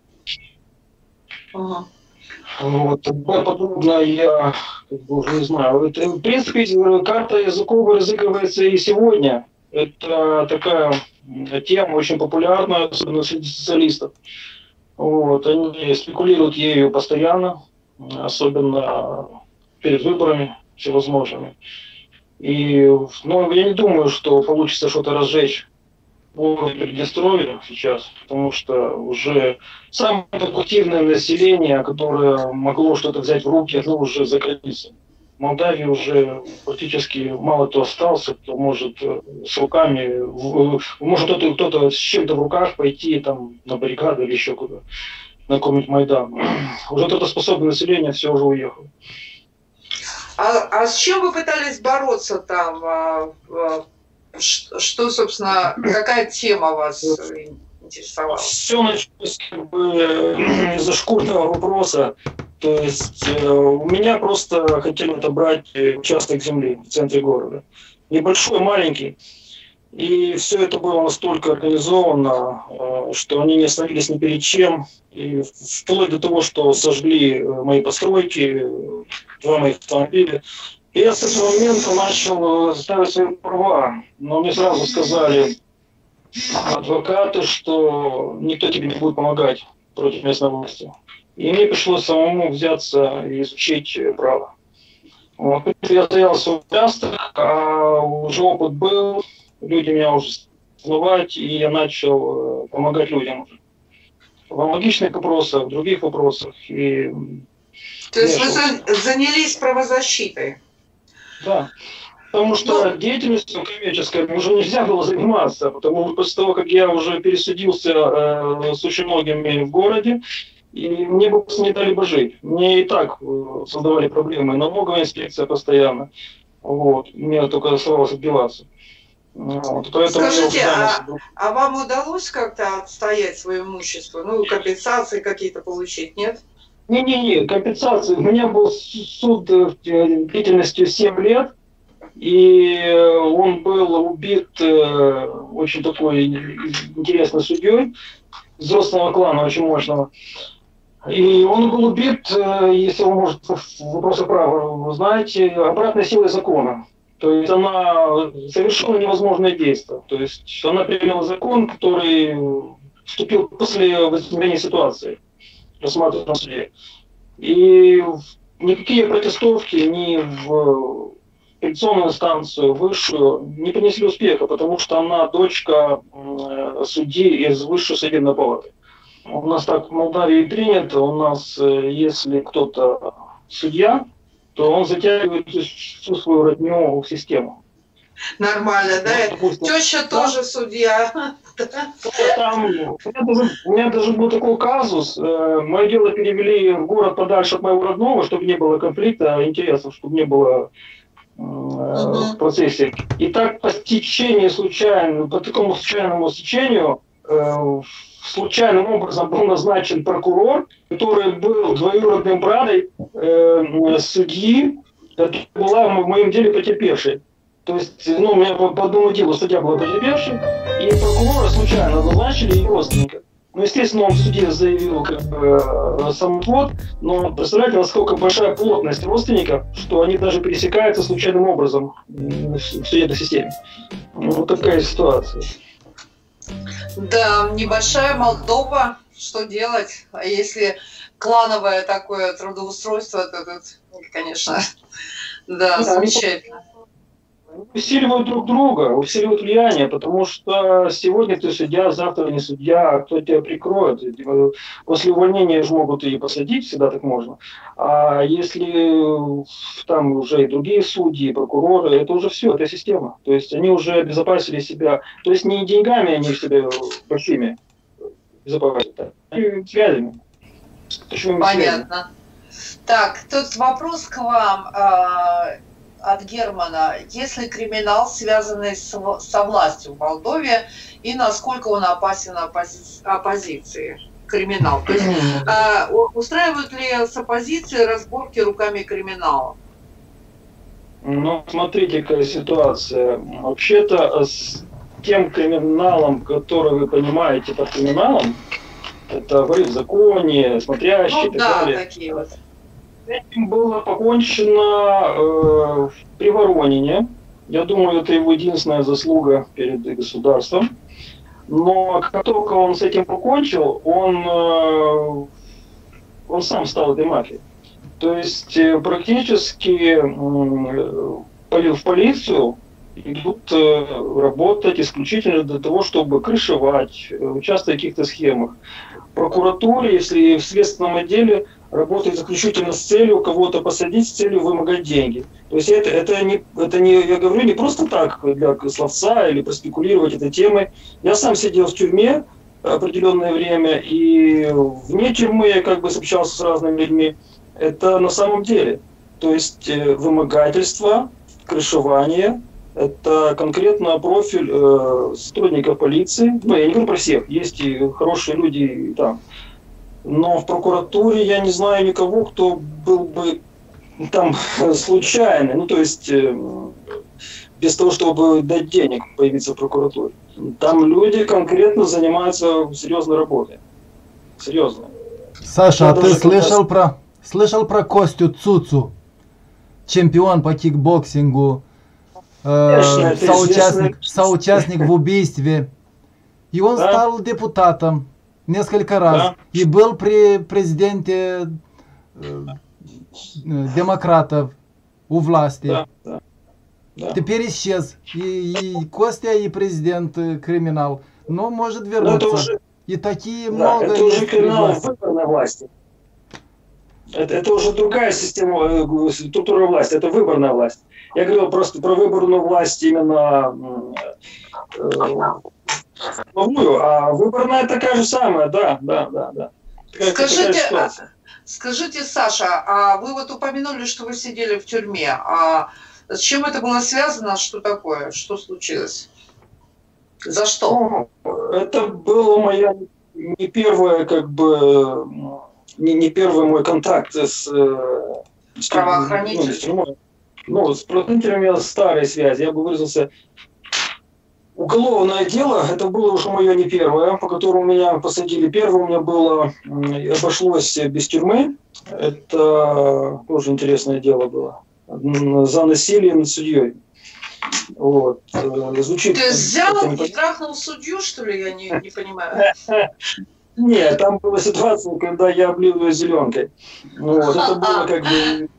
Вот, подобно я как бы уже не знаю. Это, в принципе, карта языковая разыгрывается и сегодня. Это такая тема очень популярная, особенно среди социалистов. Вот, они спекулируют ею постоянно, особенно перед выборами всевозможными. И, ну, я не думаю, что получится что-то разжечь в Приднестровье сейчас, потому что уже самое активное население, которое могло что-то взять в руки, оно уже за границей. В Молдавии уже практически мало кто остался, кто может с руками, может кто-то с чем-то в руках пойти там на баррикады или еще куда, на какой-нибудь Майдан. Уже трудоспособное население все уже уехало. А с чем вы пытались бороться там? Что, собственно, какая тема вас интересовало. Все началось как бы из-за школьного вопроса. То есть у меня просто хотели отобрать участок земли в центре города. Небольшой, маленький. И все это было настолько организовано, что они не остановились ни перед чем. И вплоть до того, что сожгли мои постройки, 2 моих автомобиля. И я с этого момента начал ставить свои права. Но мне сразу сказали адвокаты, что никто тебе не будет помогать против местной власти. И мне пришлось самому взяться и изучить право. Вот. Я стоял в свой участок, а уже опыт был, люди меня уже узнавать, и я начал помогать людям. В аналогичных вопросах, в других вопросах. И то есть вы занялись правозащитой? Да. Потому что деятельностью коммерческой уже нельзя было заниматься, потому что после того, как я уже пересудился с очень многими в городе, и мне бы не дали бы жить. Мне и так создавали проблемы, налоговая инспекция постоянно. Вот. Мне только оставалось отбиваться. Вот. Скажите, а вам удалось как-то отстоять свое имущество? Ну, компенсации какие-то получить, нет? Не, компенсации. У меня был суд длительностью 7 лет. И он был убит очень такой интересной судьей, взрослого клана, очень мощного. И он был убит, если вы, может, вопросы права вы знаете, обратной силой закона. То есть она совершила невозможное действие. То есть она приняла закон, который вступил после возникновения ситуации, рассматриваемой в суде. И никакие протестовки ни в апелляционную инстанцию высшую не принесли успеха, потому что она дочка судьи из высшей судебной палаты. У нас так в Молдавии принято, у нас, если кто-то судья, то он затягивает всю свою родню в систему. Нормально, да? Допустим, теща тоже судья. Там, у меня даже был такой казус. Мое дело перевели в город подальше от моего родного, чтобы не было конфликта интересов, чтобы не было в процессе. И так по стечению случайно, по такому случайному стечению, случайным образом был назначен прокурор, который был двоюродным братом судьи, которая была в моем деле потерпевшей. То есть, у меня по одному делу судья была потерпевшей, и прокурора случайно назначили ее родственника. Ну, естественно, он в суде заявил самоотвод, но представляете, насколько большая плотность родственников, что они даже пересекаются случайным образом в судебной системе. Вот такая ситуация. Да, небольшая Молдова, что делать? А если клановое такое трудоустройство, то тут, конечно, да, замечательно. Усиливают друг друга, усиливают влияние, потому что сегодня ты судья, завтра не судья, а кто тебя прикроет. После увольнения же могут и посадить, всегда так можно. А если там уже и другие судьи, и прокуроры, это уже все, это система. То есть они уже обезопасили себя, то есть не деньгами они себя большими безопасили, а связями. Понятно. Так, тут вопрос к вам от Германа. Есть ли криминал, связанный со властью в Молдове, и насколько он опасен оппозиции? Криминал. То есть устраивают ли с оппозицией разборки руками криминала? Ну, смотрите, какая ситуация. Вообще-то с тем криминалом, который вы понимаете под криминалом, это воры в законе, смотрящие и так далее. Такие вот. Этим было покончено при Воронине. Я думаю, это его единственная заслуга перед государством. Но как только он с этим покончил, он сам стал этой мафией. То есть практически в полицию идут работать исключительно для того, чтобы крышевать, участвовать в каких-то схемах. В прокуратуре, если в следственном отделе, работает исключительно с целью кого-то посадить, с целью вымогать деньги. То есть это не, я говорю, не просто так для словца или проспекулировать этой темой. Я сам сидел в тюрьме определенное время, и вне тюрьмы я как бы общался с разными людьми. Это на самом деле. То есть вымогательство, крышевание, Это конкретно профиль сотрудников полиции. Ну, я не говорю про всех, есть и хорошие люди и там. Но в прокуратуре я не знаю никого, кто был бы там случайный. Ну, то есть без того, чтобы дать денег появиться в прокуратуре. Там люди конкретно занимаются серьезной работой. Серьезно. Саша, а ты слышал про Костю Цуцу? Чемпион по кикбоксингу, соучастник в убийстве. И он стал депутатом несколько раз. Да. И был при президенте демократов у власти. Да, да, да. Теперь исчез. И Костя, и президент криминал. Но может вернуться. Уже, и такие да, много. это уже криминал выборной власти. Это уже другая система, структура власти, это выборная власть. Я говорил просто про выборную власть именно а выборная такая же самая, да. Скажите, Саша, а вы вот упомянули, что вы сидели в тюрьме, а с чем это было связано, что такое, что случилось? За что? Это было моя не первая, как бы, не первый мой контакт с правоохранителями. Ну, с правоохранителями старой связи. Я бы выразился. Уголовное дело, это было уже мое не первое, по которому меня посадили. Первое у меня было, обошлось без тюрьмы. Это тоже интересное дело было. За насилие над судьей. Вот. Звучит, ты взял и трахнул судью, что ли? Я не понимаю. Нет, там была ситуация, когда я облил ее зеленкой. Вот. Это было как бы...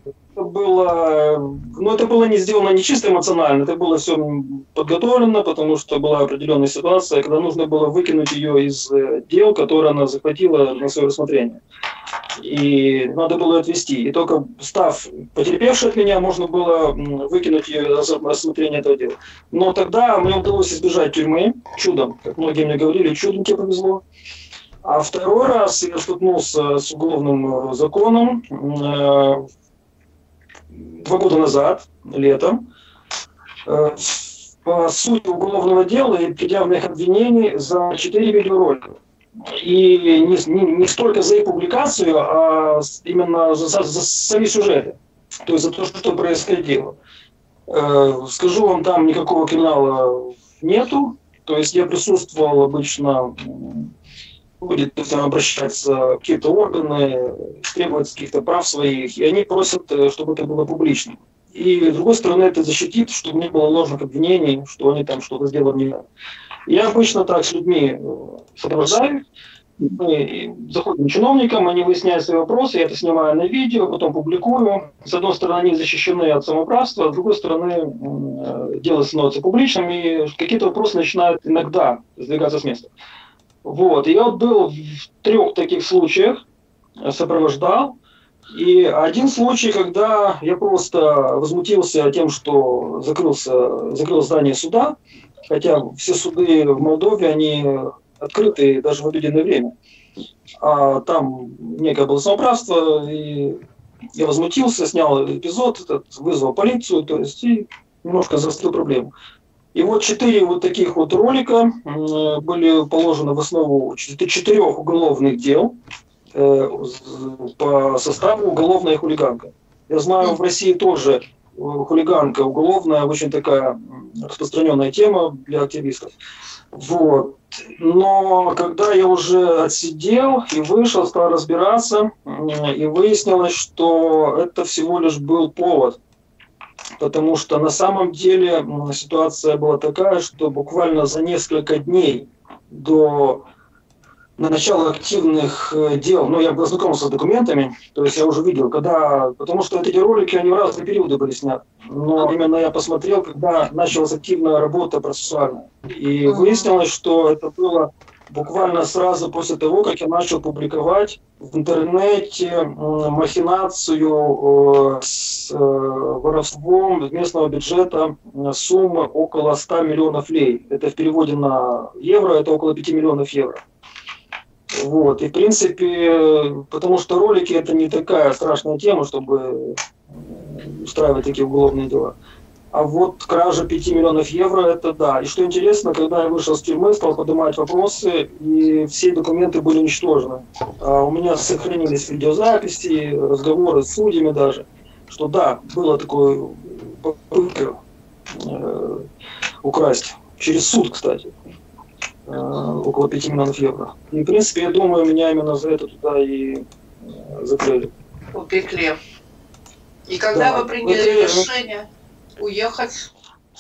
это было не сделано не чисто эмоционально, это было все подготовлено, потому что была определенная ситуация, когда нужно было выкинуть ее из дел, которые она захватила на свое рассмотрение. И надо было отвести. И только став потерпевшей от меня, можно было выкинуть ее из рассмотрения этого дела. Но тогда мне удалось избежать тюрьмы, чудом, как многие мне говорили, чудом тебе повезло. А второй раз я столкнулся с уголовным законом 2 года назад, летом, по сути уголовного дела и предъявленных обвинений за 4 видеоролика. И не столько за их публикацию, а именно за сами сюжеты. То есть за то, что происходило. Скажу вам, там никакого криминала нету. То есть я присутствовал обычно... будет обращаться в какие-то органы, требовать каких-то прав своих, и они просят, чтобы это было публично. И, с другой стороны, это защитит, чтобы не было ложных обвинений, что они там что-то сделали не так. Я обычно так с людьми сопровождаю, мы заходим к чиновникам, они выясняют свои вопросы, я это снимаю на видео, потом публикую. С одной стороны, они защищены от самоуправства, а с другой стороны, дело становится публичным, и какие-то вопросы начинают иногда сдвигаться с места. Вот, и я вот был в 3 таких случаях, сопровождал, и один случай, когда я просто возмутился тем, что закрыл здание суда, хотя все суды в Молдове, они открыты даже в обеденное время, а там некое было самоуправство, и я возмутился, снял эпизод, вызвал полицию, то есть и немножко заострил проблему. И вот 4 вот таких вот ролика были положены в основу 4 уголовных дел по составу уголовная хулиганка. Я знаю, в России тоже хулиганка уголовная, очень такая распространенная тема для активистов. Вот. Но когда я уже отсидел и вышел, стал разбираться, и выяснилось, что это всего лишь был повод. Потому что на самом деле ситуация была такая, что буквально за несколько дней до начала активных дел, я был знакомился с документами, то есть я уже видел, потому что эти ролики, они в разные периоды были сняты. Но именно я посмотрел, когда началась активная работа процессуальная. И выяснилось, что это было буквально сразу после того, как я начал публиковать в интернете махинацию с воровством местного бюджета суммы около 100 миллионов лей. Это в переводе на евро, это около 5 миллионов евро. Вот. И в принципе, потому что ролики это не такая страшная тема, чтобы устраивать такие уголовные дела. А вот кража 5 миллионов евро, это да. И что интересно, когда я вышел с тюрьмы, стал поднимать вопросы, и все документы были уничтожены. У меня сохранились видеозаписи, разговоры с судьями даже, что да, было такое попытка украсть. Через суд, кстати. Около 5 миллионов евро. И, в принципе, я думаю, меня именно за это туда и закрыли. Упекли. И когда Да. вы приняли решение уехать?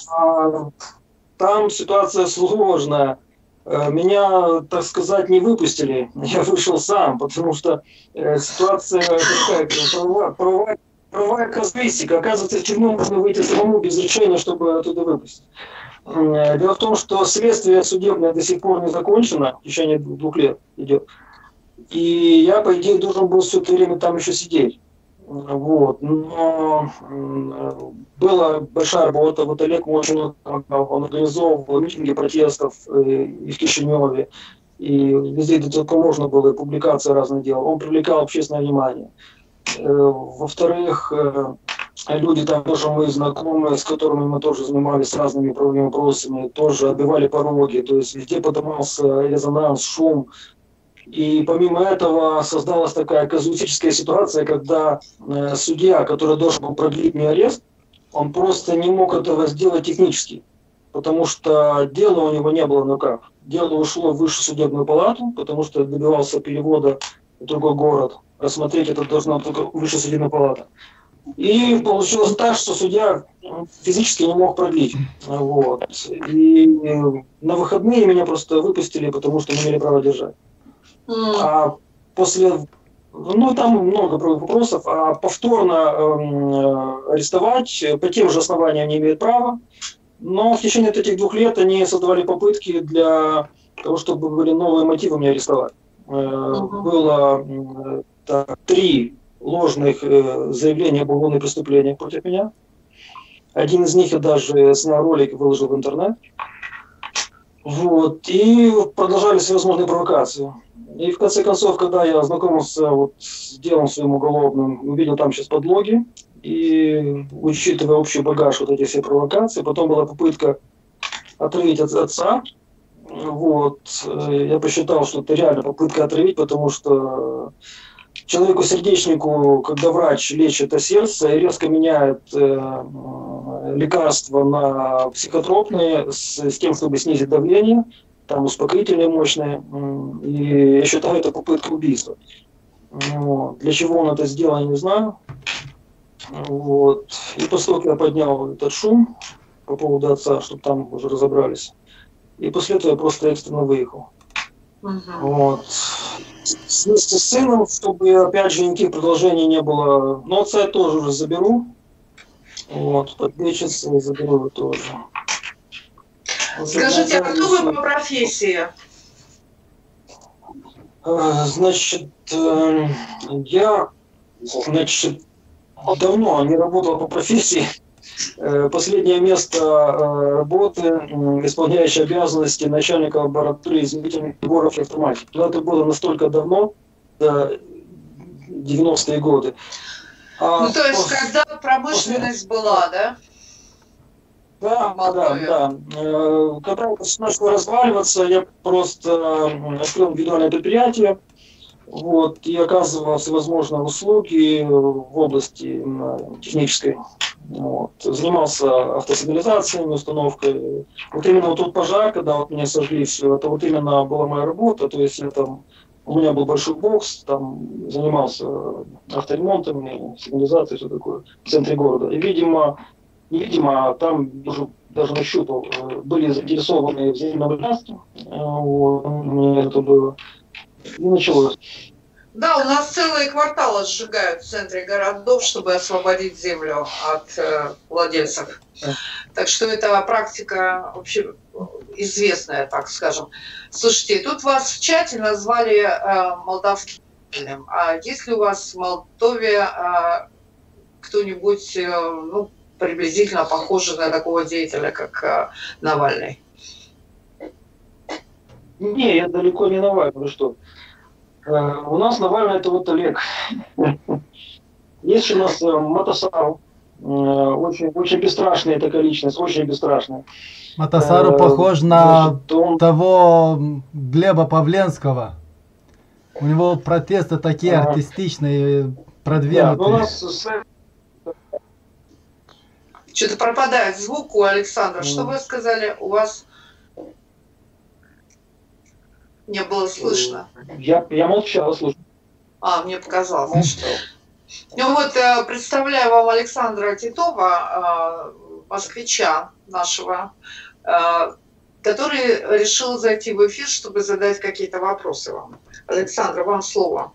Там ситуация сложная. Меня, так сказать, не выпустили. Я вышел сам, потому что ситуация такая, правовая казуистика. Оказывается, в тюрьму можно выйти самому без решения, чтобы оттуда выпустить. Дело в том, что следствие судебное до сих пор не закончено, в течение 2 лет идет. И я, по идее, должен был все это время там еще сидеть. Вот. Но была большая работа. Вот Олег очень много помогал. Он организовывал митинги протестов и в Кишиневе, и везде, где только можно было, и публикации разные делал. Он привлекал общественное внимание. Во-вторых, люди там тоже мои знакомые, с которыми мы тоже занимались разными правовыми вопросами, тоже отбивали пороги. То есть везде поднимался резонанс, шум. И помимо этого создалась такая казуистическая ситуация, когда судья, который должен был продлить мне арест, он просто не мог этого сделать технически, потому что дела у него не было на руках. Дело ушло в высшую судебную палату, потому что добивался перевода в другой город. Рассмотреть это должна только высшая судебная палата. И получилось так, что судья физически не мог продлить. Вот. И на выходные меня просто выпустили, потому что не имели права держать. А после, ну там много вопросов, а повторно арестовать по тем же основаниям не имеют права. Но в течение этих 2 лет они создавали попытки для того, чтобы были новые мотивы меня арестовать. Было 3 ложных заявления об уголовных преступлениях против меня. Один из них я даже снял ролик и выложил в интернет. Вот. И продолжали всевозможные провокации. И в конце концов, когда я ознакомился вот с делом своим уголовным, увидел там сейчас подлоги, и учитывая общий багаж вот этих всех провокаций, потом была попытка отравить отца. Вот. Я посчитал, что это реально попытка отравить, потому что человеку-сердечнику, когда врач лечит сердце и резко меняет лекарства на психотропные с тем, чтобы снизить давление, там успокоительные мощные, и я считаю, это попытка убийства. Вот. Для чего он это сделал, я не знаю. Вот. И после того, как я поднял этот шум по поводу отца, чтобы там уже разобрались, и после этого я просто экстренно выехал. Вот. С сыном, чтобы, опять же, никаких продолжений не было. Но отца я тоже уже заберу. Вот, подвечиться заберу его тоже. Скажите, а кто вы по профессии? Значит, я, давно не работал по профессии. Последнее место работы, исполняющее обязанности начальника лаборатории измерительных приборов и автоматики. Это было настолько давно, 90-е годы. Ну, то есть, когда промышленность была, да? Да. Когда это начало разваливаться, я просто открыл индивидуальное предприятие, вот, и оказывал всевозможные услуги в области технической. Вот. Занимался автосигнализациями, установкой. Вот именно вот тот пожар, когда вот меня сожгли все, это вот именно была моя работа. То есть я там, у меня был большой бокс, там занимался авторемонтом, сигнализацией, все такое, в центре города. И, видимо, там уже даже нащупал, были заинтересованы в земельном богатстве. Вот, мне это было. И началось. Да, у нас целые кварталы сжигают в центре городов, чтобы освободить землю от владельцев. Так что это практика вообще известная, так скажем. Слушайте, тут вас в чате назвали молдавским. А есть ли у вас в Молдове кто-нибудь, ну, приблизительно похожий на такого деятеля, как Навальный? Не, я далеко не Навальный, вы что? У нас Навальный это вот Олег. Есть у нас Матасару, очень, очень бесстрашная такая личность, очень бесстрашная. Матасару похож на Значит, он, того Глеба Павленского. У него протесты такие артистичные, да, ну, у продвинутые. нас Что-то пропадает звук у Александра. Что вы сказали? У вас не было слышно. я молчал, слушай. Мне показалось. Ну вот, представляю вам Александра Титова, москвича нашего, который решил зайти в эфир, чтобы задать какие-то вопросы вам. Александр, вам слово.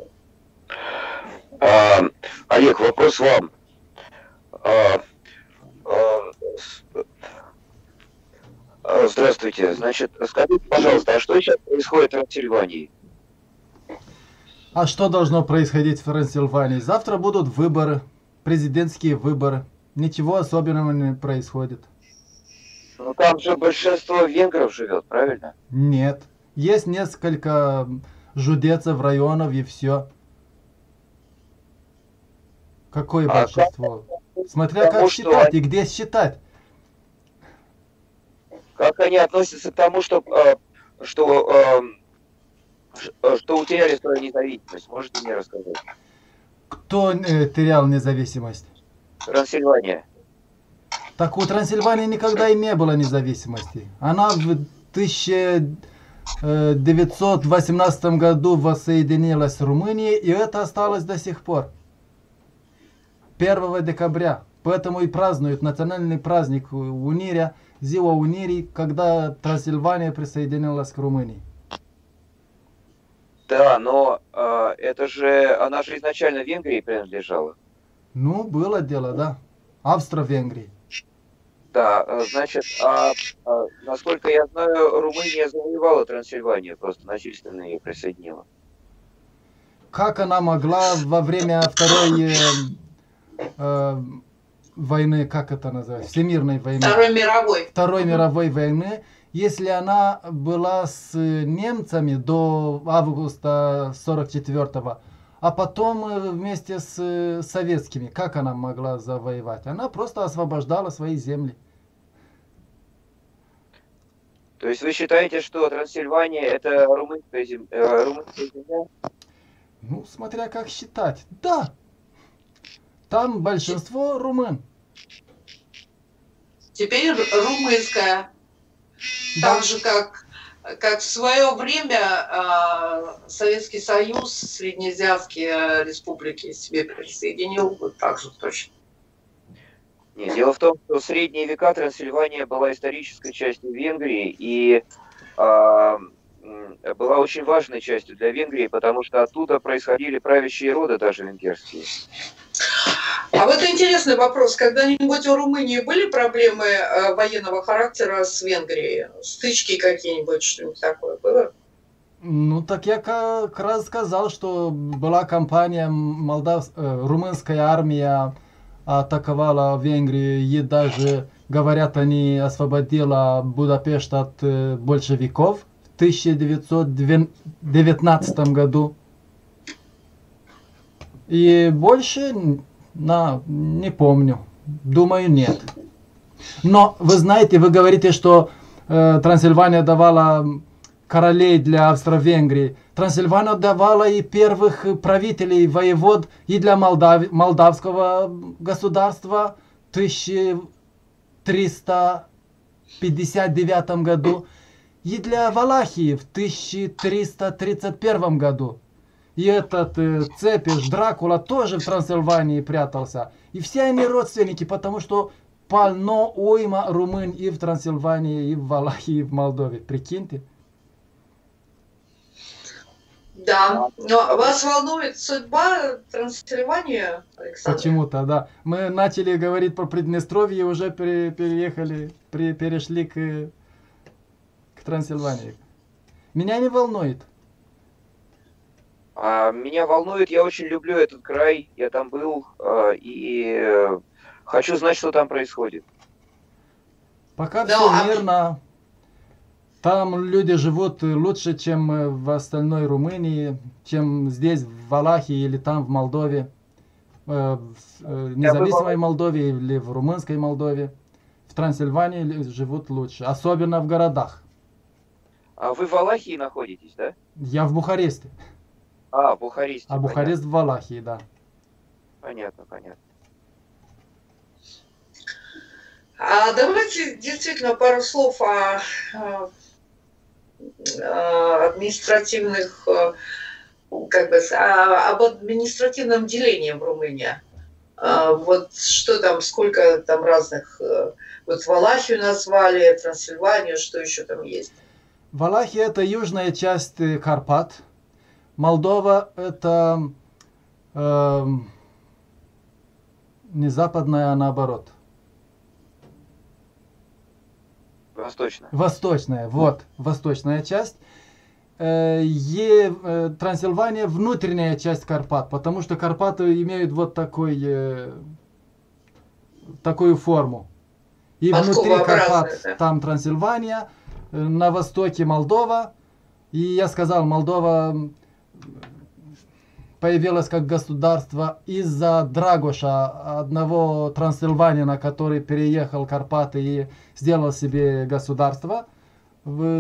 Олег, вопрос вам. Здравствуйте. Значит, скажите, пожалуйста, а что сейчас происходит в Трансильвании? А что должно происходить в Трансильвании? Завтра будут выборы, президентские выборы. Ничего особенного не происходит. Ну там же большинство венгров живет, правильно? Нет. Есть несколько жудецов, районов и все. Какое большинство? Смотря как считать и где считать. Как они относятся к тому, что утеряли свою независимость? Можете мне рассказать? Кто терял независимость? Трансильвания. Так у Трансильвании никогда и не было независимости. Она в 1918 году воссоединилась с Румынией, и это осталось до сих пор. 1 декабря. Поэтому и празднуют национальный праздник Униря, Зио Унири, когда Трансильвания присоединилась к Румынии. Да, но это же, она же изначально Венгрии принадлежала. Ну, было дело, да. Австро-Венгрии. Да, значит, насколько я знаю, Румыния завоевала Трансильванию, просто насильственно ее присоединила. Как она могла во время Второй войны, как это называется, Всемирной войны? Второй мировой войны, если она была с немцами до августа 44-го, а потом вместе с советскими, как она могла завоевать? Она просто освобождала свои земли. То есть вы считаете, что Трансильвания это румынская земля? Ну, смотря как считать. Да. Там большинство румын. Теперь румынская. Да. Так же, как в свое время Советский Союз, Среднеазиатские республики себе присоединил, вот так же точно. Нет, дело в том, что в средние века Трансильвания была исторической частью Венгрии и была очень важной частью для Венгрии, потому что оттуда происходили правящие роды даже венгерские. А вот интересный вопрос. Когда-нибудь у Румынии были проблемы военного характера с Венгрией? Стычки какие-нибудь, что-нибудь такое было? Ну, так я как раз сказал, что была кампания, румынская армия атаковала Венгрию, и даже, говорят, они освободила Будапешт от большевиков в 1919 году. И больше не помню. Думаю, нет. Но вы знаете, вы говорите, что Трансильвания давала королей для Австро-Венгрии. Трансильвания давала и первых правителей, воевод и для молдавского государства в 1359 году, и для Валахии в 1331 году. И этот Цепиш, Дракула тоже в Трансильвании прятался. И все они родственники, потому что полно уйма румын и в Трансильвании, и в Валахии, и в Молдове. Прикиньте. Да, но вас волнует судьба Трансильвании, Александр? Почему-то, да. Мы начали говорить про Приднестровье и уже перешли к Трансильвании. Меня не волнует. Меня волнует, я очень люблю этот край, я там был, и хочу знать, что там происходит. Пока все мирно. Там люди живут лучше, чем в остальной Румынии, чем здесь, в Валахии или там, в Молдове. в независимой Молдове или в румынской Молдове. В Трансильвании живут лучше, особенно в городах. А вы в Валахии находитесь, да? Я в Бухаресте. А, в Бухаресте. А Бухарест в Валахии, да. Понятно, понятно. А давайте действительно пару слов о административных, как бы, об административном делении в Румынии. Вот что там, сколько там разных, вот Валахию назвали, Трансильванию, что еще там есть? Валахия — это южная часть Карпат. Молдова — это не западная, а наоборот. Восточная. Восточная, вот, восточная часть. Трансильвания — внутренняя часть Карпат, потому что Карпаты имеют вот такую форму. И внутри Карпат да? Там Трансильвания, на востоке Молдова. И я сказал, Молдова появилась как государство из-за Драгоша, одного трансильванина, который переехал в Карпаты и сделал себе государство. В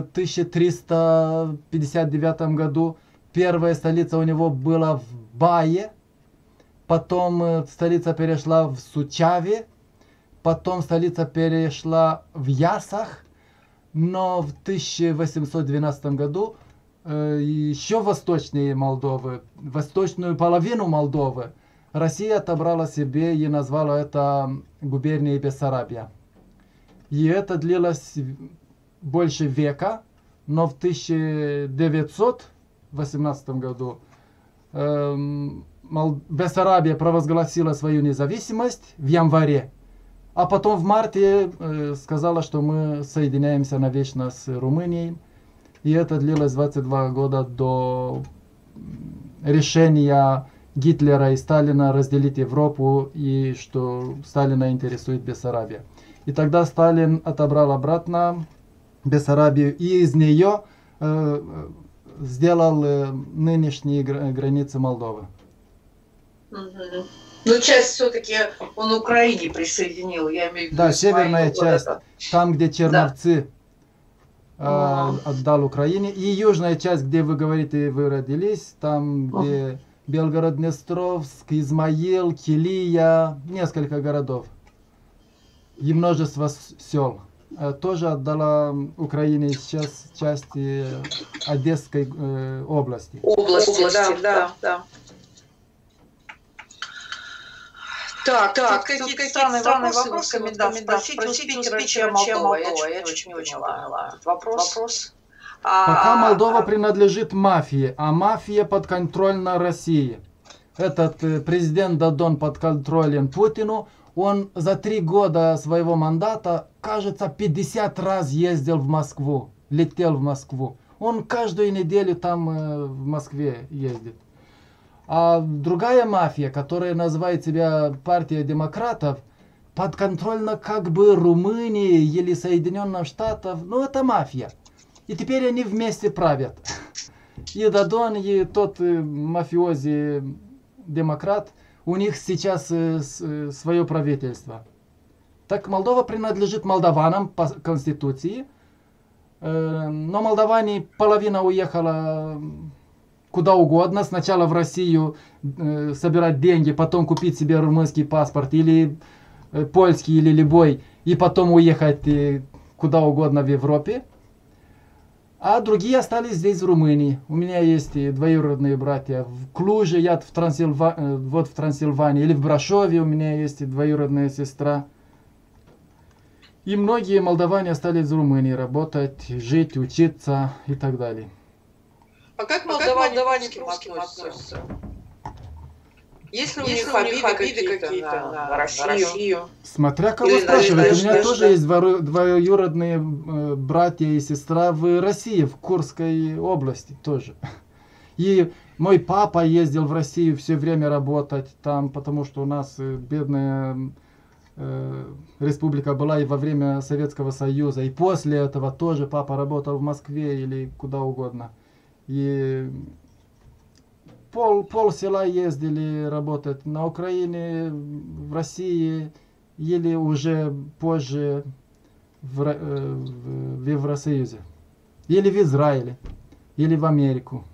1359 году первая столица у него была в Бае, потом столица перешла в Сучаве, потом столица перешла в Ясах, но в 1812 году еще восточнее Молдовы, восточную половину Молдовы, Россия отобрала себе и назвала это губернией Бессарабия. И это длилось больше века, но в 1918 году Бессарабия провозгласила свою независимость в январе, а потом в марте сказала, что мы соединяемся навечно с Румынией. И это длилось 22 года до решения Гитлера и Сталина разделить Европу, и что Сталина интересует Бессарабия. И тогда Сталин отобрал обратно Бессарабию и из нее сделал нынешние границы Молдовы. Ну, часть все-таки он Украине присоединил, я имею в виду. Да, северная часть, там, где Черновцы, отдал Украине. И южная часть, где вы говорите, вы родились, там, где Белгород-Днестровск, Измаил, Килия, несколько городов и множество сел. Тоже отдала Украине сейчас части Одесской области. Области, да. Так, какие-то странные вопросы. Комендант, спросите у спикера, чем Молдова. Я чуть не очень поняла. Вопрос. Пока Молдова принадлежит мафии, а мафия подконтрольна России. Этот президент Додон под контролем Путину. Он за 3 года своего мандата, кажется, 50 раз ездил в Москву, летел в Москву. Он каждую неделю там в Москве ездит. А другая мафия, которая называет себя партия демократов, подконтрольна как бы Румынии или Соединенных Штатов. Ну, это мафия. И теперь они вместе правят. И Додон, и тот мафиози-демократ, у них сейчас свое правительство. Так Молдова принадлежит молдаванам по конституции. Но молдаване, половина уехала куда угодно. Сначала в Россию собирать деньги, потом купить себе румынский паспорт или польский, или любой. И потом уехать куда угодно в Европе. А другие остались здесь, в Румынии. У меня есть двоюродные братья в Клуже, я в Трансильвании, или в Брашове у меня есть двоюродная сестра. И многие молдаване остались в Румынии работать, жить, учиться и так далее. А как молдаване к русским относятся? Есть ли у них обиды какие-то на Россию? Смотря кого спрашивать. У меня тоже есть двоюродные братья и сестра в России, в Курской области тоже. И мой папа ездил в Россию все время работать там, потому что у нас бедная республика была и во время Советского Союза. И после этого тоже папа работал в Москве или куда угодно. И пол села ездили работать на Украине, в России или уже позже в Евросоюзе, или в Израиле, или в Америку.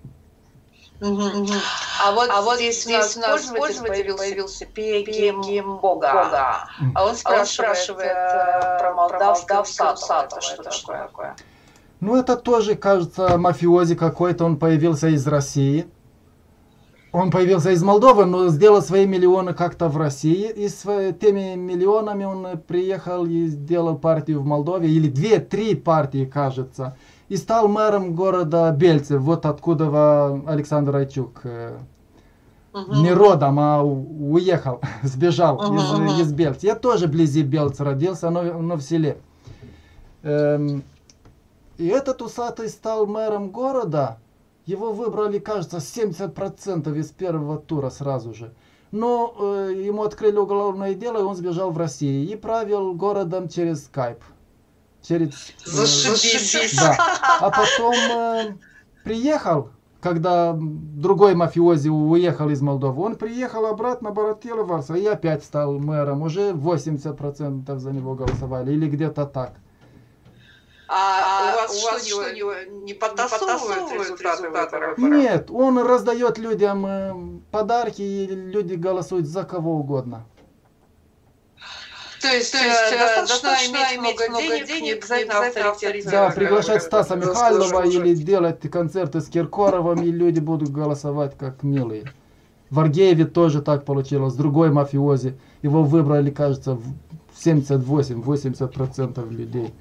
А вот здесь у нас пользователь появился Пегим Бога. А он спрашивает про молдавского Усатого. Что такое? Ну, это тоже, кажется, мафиози какой-то. Он появился из России. Он появился из Молдовы, но сделал свои миллионы как-то в России. И с теми миллионами он приехал и сделал партию в Молдове. Или 2-3 партии, кажется. И стал мэром города Бельцев. Вот откуда Александр Райчук. Не родом, а уехал, сбежал из Бельца. Я тоже вблизи Бельца родился, но в селе. И этот усатый стал мэром города. Его выбрали, кажется, 70% из первого тура сразу же. Но ему открыли уголовное дело, и он сбежал в Россию. И правил городом через скайп. Зашибись. Да. А потом приехал, когда другой мафиози уехал из Молдовы. Он приехал обратно, баллотировался и опять стал мэром. Уже 80% за него голосовали. Или где-то так. А у вас что, не подтасовывают результаты выборов? Нет, он раздает людям подарки, и люди голосуют за кого угодно. То есть достаточно иметь много денег, не обязательно авторитет. Да, приглашать Стаса Михайлова или делать концерты с Киркоровым, и люди будут голосовать как милые. В Аргееве тоже так получилось, другой мафиози. Его выбрали, кажется, 78-80% людей.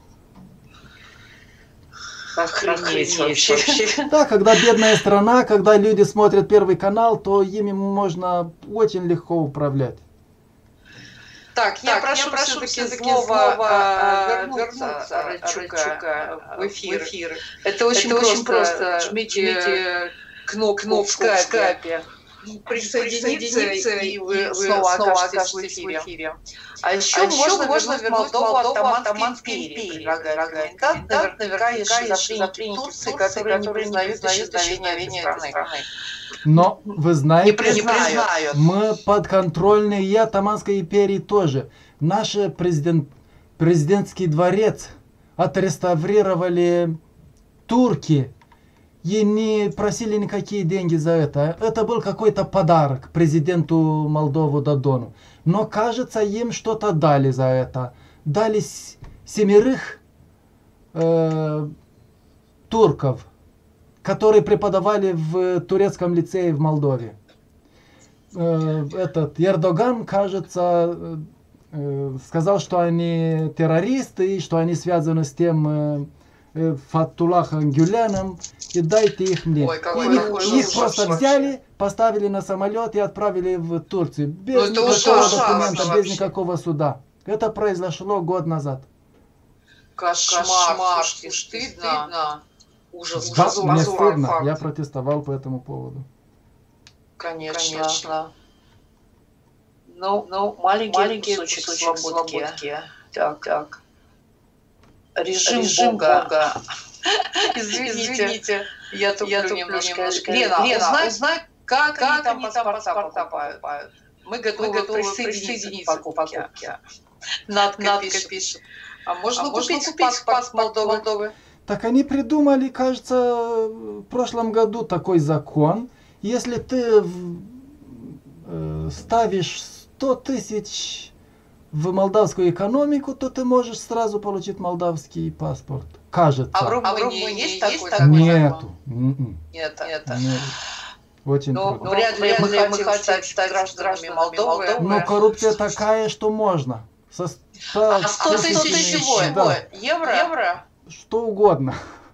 Охренеть вообще. Да, когда бедная страна, когда люди смотрят Первый канал, то ими можно очень легко управлять. Так, я прошу все-таки снова вернуться Райчука в эфир. Это очень просто. Жмите кнопку в скайпе. Присоединиться, и вы снова окажетесь в эфире. А еще можно вернуть Молдову Оттоманской империи, предлагает кандидат. Наверняка есть шизофреники в Турции, которые не признают исчезновение этой страны. Но вы знаете, Не признают. мы подконтрольны и Оттоманской империи тоже. Наш президентский дворец отреставрировали турки. И не просили никакие деньги за это. Это был какой-то подарок президенту Молдовы Додону. Но, кажется, им что-то дали за это. Дали 7 турков, которые преподавали в турецком лицее в Молдове. Этот Эрдоган, кажется, сказал, что они террористы, и что они связаны с тем Фатуллахом Гюленом. И дайте их мне. Их просто взяли, поставили на самолет и отправили в Турцию. Без никакого документа, без никакого суда. Это произошло год назад. Кошмар, стыдно. Ужас. Да, мне стыдно. Я протестовал по этому поводу. Конечно. Ну, маленький кусочек свободки. Так. Режим Бога. Извините, я туплю немножко. Лена, узнай, как они там паспорта покупают. Мы готовы присоединиться к покупке. Надка пишет. А можно купить паспорт Молдовы? Так они придумали, кажется, в прошлом году такой закон. Если ты ставишь 100 тысяч в молдавскую экономику, то ты можешь сразу получить молдавский паспорт. Кажется. А в Румынии есть такой? Нету. Нет. Очень трудно. Вряд ли мы хотим стать гражданами Молдовы. Но коррупция такая, что можно. 100 тысяч чего? Евро? Что угодно.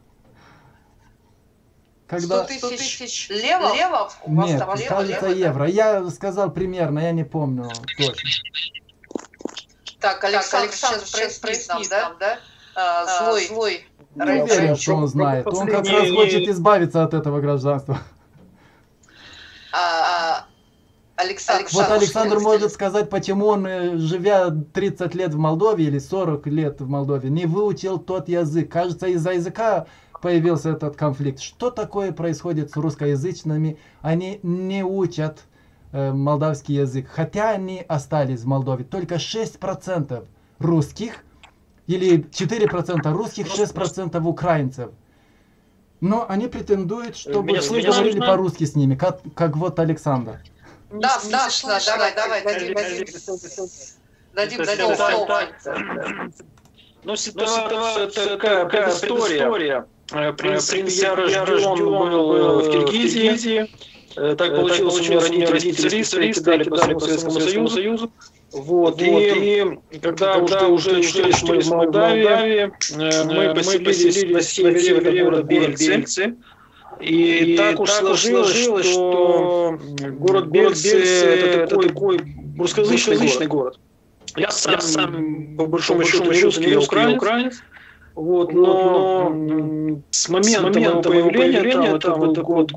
100 тысяч левов? Нет, кажется, евро. Я сказал примерно, я не помню точно. Так, Александр сейчас прояснит нам, да? Злой. Не уверен, что он знает. Он как раз хочет избавиться от этого гражданства. Вот Александр может сказать, почему он, живя 30 лет в Молдове или 40 лет в Молдове, не выучил тот язык. Кажется, из-за языка появился этот конфликт. Что такое происходит с русскоязычными? Они не учат молдавский язык, хотя они остались в Молдове. Только 6% русских, или 4% русских, 6% украинцев. Но они претендуют, чтобы вы говорили по-русски с ними, как вот Александр. Да, давай, дадим слово. Ну, ситуация такая история. В принципе, я рожден был в Киргизии. Так получилось, у меня родители специалисты кидали по Советскому Союзу. Вот, и когда уже мы в Молдавии, мы поселились на севере города Бельцы. И так уж сложилось, что город Бельцы это такой русскоязычный город. Я сам по большому счету не русский, я украинец. Вот, но с момента моего появления, там это год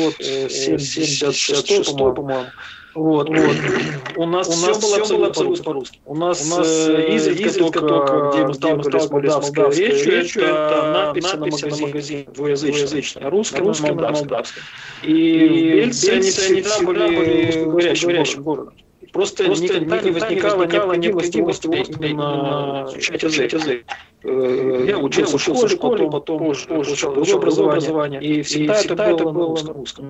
76, по-моему, вот, у нас все было абсолютно по-русски. У нас изредка только, где мы сталкивались с молдавской речью, это надписи на магазине двуязычные, на русском и на молдавском. И бельцы, они всегда были русскоговорящим городом. Просто никогда не возникала необходимости именно изучать язык. Я учился в школе, потом получал образование, и всегда это было на русском.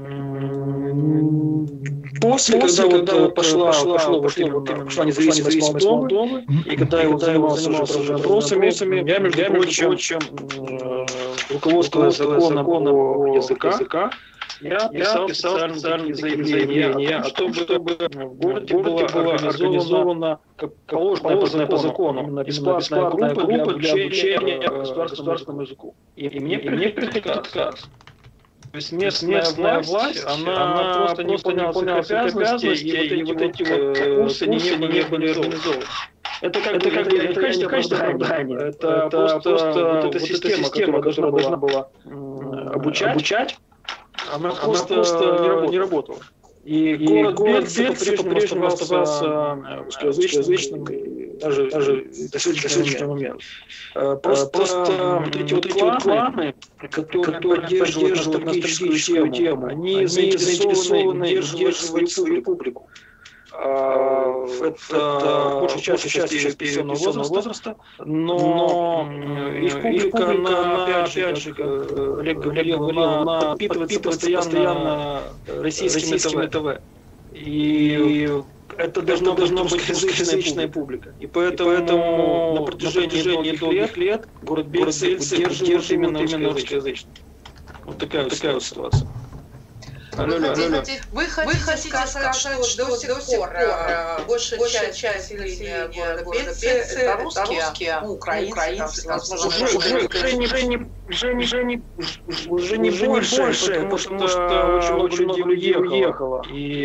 После, когда пошла независимость Молдовы, и когда я занимался вопросами, я, между прочим, руководствуясь законом о языках, я писал специальные заявления о том, чтобы в городе была организована, как положено по закону, именно бесплатная группа для обучения государственному языку. И мне предлагали отказ. То есть местная власть, она просто не выполняла своих обязанностей, и вот эти вот курсы не были организованы. Это не качество оправдания, это просто вот эта система, которая должна была обучать, она просто не работала. И город Бельцы по-прежнему оставался русскоязычным, даже до сегодняшнего момента. Просто вот эти вот кланы, которые поддерживают ностальгическую тему, они заинтересованы держать свою публику. Это большая часть пенсионного возраста, но их публика, она опять же, как Олег говорил, она подпитывается постоянно российскими ТВ. И это должна быть русскоязычная публика. И поэтому на протяжении долгих лет город Бельцы держит именно русскоязычный. Вот такая вот ситуация. Вы хотите сказать, что до сих пор большая часть населения города Бельцы это русские, украинцы, уже не больше, потому что очень много людей уехало.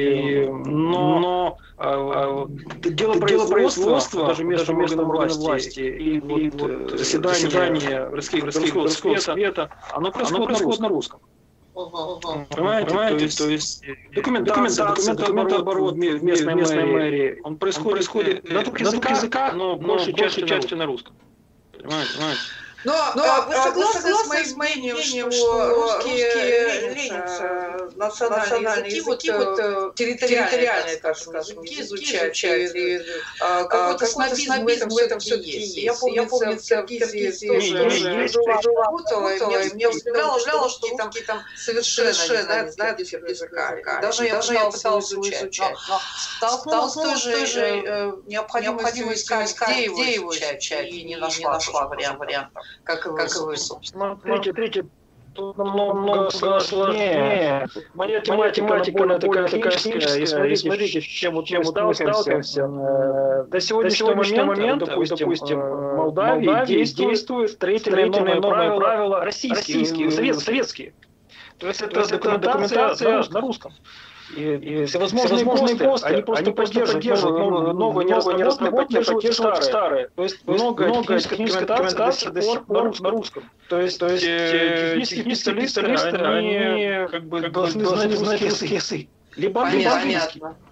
Но дело производства, даже местного органа власти, и заседание городского совета, оно происходит на русском. Понимаете? То есть документооборот в местной мэрии, он происходит на двух языках, но большей частью на русском. Понимаете? Но вы согласны с моим мнением, что русские ленятся, национальные языки, вот территориальные, так скажем, языки изучать, и какой-то снобизм в этом все-таки есть. Я помню, в Киргизии тоже работала, и мне удивляло, что русские там совершенно не знают языка. Даже я пыталась изучать, но столкнулась с той же необходимостью искать, где его изучать, и не нашла вариантов. Как и вы, собственно. Смотрите, тут намного сложнее. Моя тематика более такая техническая. И смотрите, с чем мы сталкиваемся. До сегодняшнего момента, допустим, в Молдавии действуют строительные новые правила российские, советские. То есть это документация на русском. И всевозможные посты, они просто поддерживают новые неразработанные, поддерживают старые. То есть много технической документации до сих пор на русском. То есть технические специалисты, они как бы должны знать русский язык. Либо английский.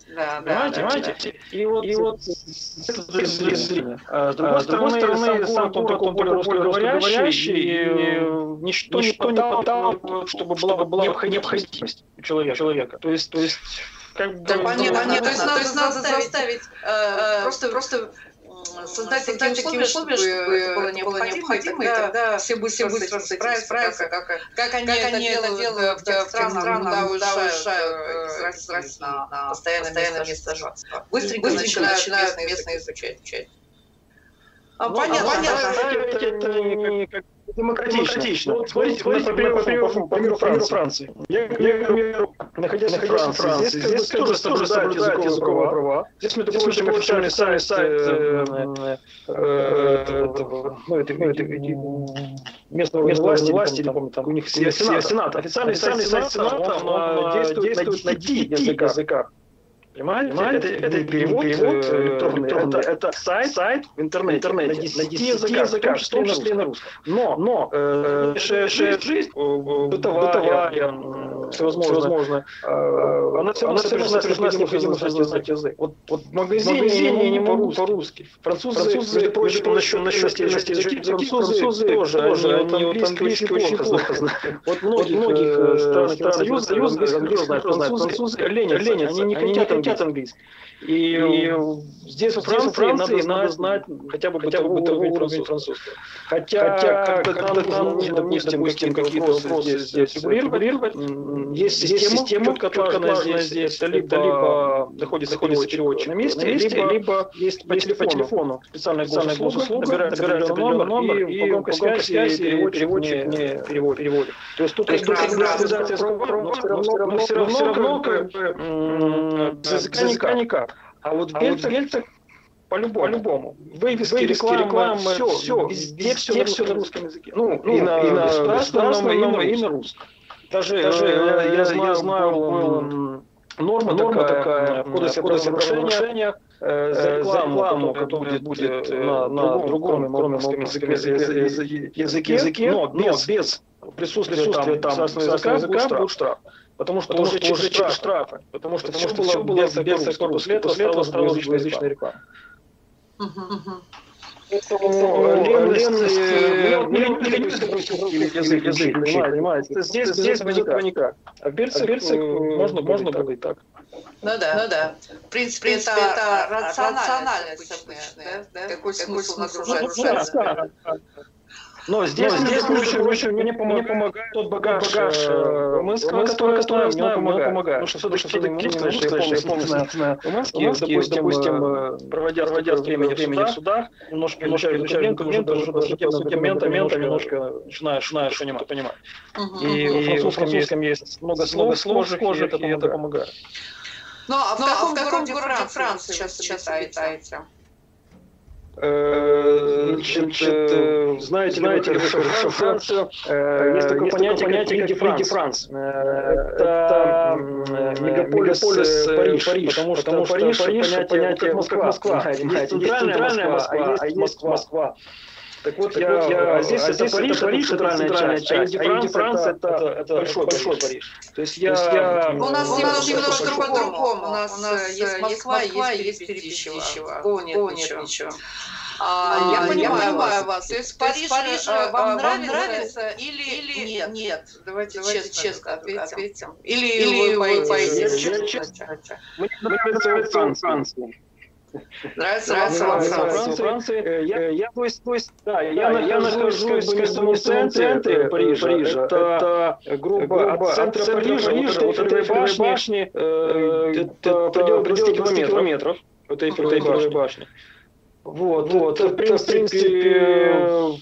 Да, понимаете? И вот это зрение. С другой стороны, сам такой более русскоговорящий, и ничто не подталкивает, чтобы была необходимость у человека. То есть как бы... Понятно, то есть надо заставить просто создать такие условия, чтобы это было необходимо, и тогда все быстро с этим справятся, как они это делают в тех странах, куда уезжают из России на постоянное место жительства. Быстренько начинают местные изучать. Понятно. Это не как демократично. Вот смотрите, по примеру Франции. Я, находясь в Франции, здесь тоже соблюдают языковые права. Здесь, между прочим, официальный сайт местного власти, не помню, там у них Сенат. Официальный сайт Сената, он действует на 10 языках. Понимаете? Это перевод электронный, это сайт в интернете на 10 языках, в том числе и на русском. Но жизнь бытовая, всевозможно, она все равно сопряжена с необходимостью знать язык. Вот в магазине не могут по-русски. Французы, между прочим, насчет языки, французы тоже, они английский очень плохо знают. Вот многих странах Союза, французы ленятся, они не хотят английский. И здесь во Франции надо знать хотя бы бытовой французский. Хотя, когда нам, допустим, какие-то вопросы здесь регулировать, есть система, которая здесь либо находится переводчик на месте, либо есть по телефону специальная госуслуга, набирается определенный номер, и по громкой связи переводчик не переводит. То есть тут организация но все равно как бы без языка никак. А вот в Бельцах по-любому. Вывески, рекламы, все, везде все на русском языке. И на государственном, и на русском. Даже я знаю, норма такая в кодексе правонарушения за рекламу, которая будет на другом, кроме русском языке, но без присутствия там государственного языка будет штраф. Потому что уже штрафы. Потому что все было без по-русски. После этого стала русскоязычная реклама. Язык, понимаете? Здесь без этого никак. А в Бельцах можно было и так. Ну да. В принципе, это рациональность обычная, да? Какой смысл нагружать? Но здесь мне помогает тот багаж румынского, который мне помогает. Потому что все-таки я помню, румынский, допустим, проводя времени в судах, немножко изучаю документы, уже по документам немножко начинаешь понимать. И в французском есть много слов схожих, и это помогает. Ну, а в каком городе Франции сейчас обитаете? Знаете, Францию, есть такое понятие, как Франс. Это мегаполис Париж, потому что Париж понятие как Москва. Есть центральная Москва, а есть Москва. Так вот, здесь это Париж, центральная часть, а Франс это большой Париж. То есть у нас немножко по-другому. У нас есть Москва, есть Перепечево. Нет ничего. Я понимаю вас. То есть Париж вам нравится или нет? Давайте честно ответим. Или вы боитесь? Мне нравится Франция. Нравится Франция. Я нахожусь в самом центре Парижа. Это грубо от центра Парижа вот этой башни это предел 10 километров. Вот этой башни. Вот, в принципе,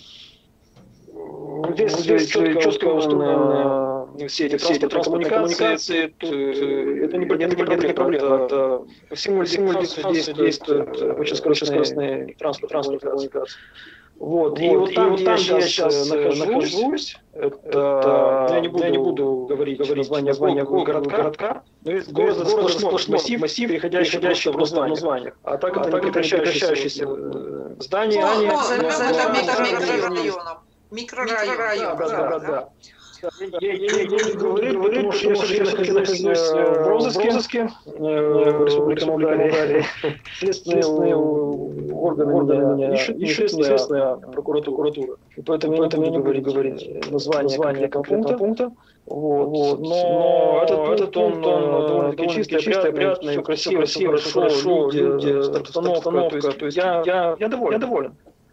здесь четко устроены все эти транспортные коммуникации, это не проблема. По всему Франции действует очень скоростные транспортные коммуникации. Вот, и вот там, где я сейчас нахожусь, я не буду говорить название городка, но есть город сплошной массив, переходящий в название. А так это непрекращающиеся здания. Микрорайон. Да. Я не говорю, потому что я нахожусь в розыске Республики Молдавия. Следственные органы меня ищут, неизвестная прокуратура. И поэтому я не буду говорить название конкретного пункта. Вот. Но этот он довольно-таки чистый, опрятный, все красиво, хорошо, люди, обстановка. То есть я доволен.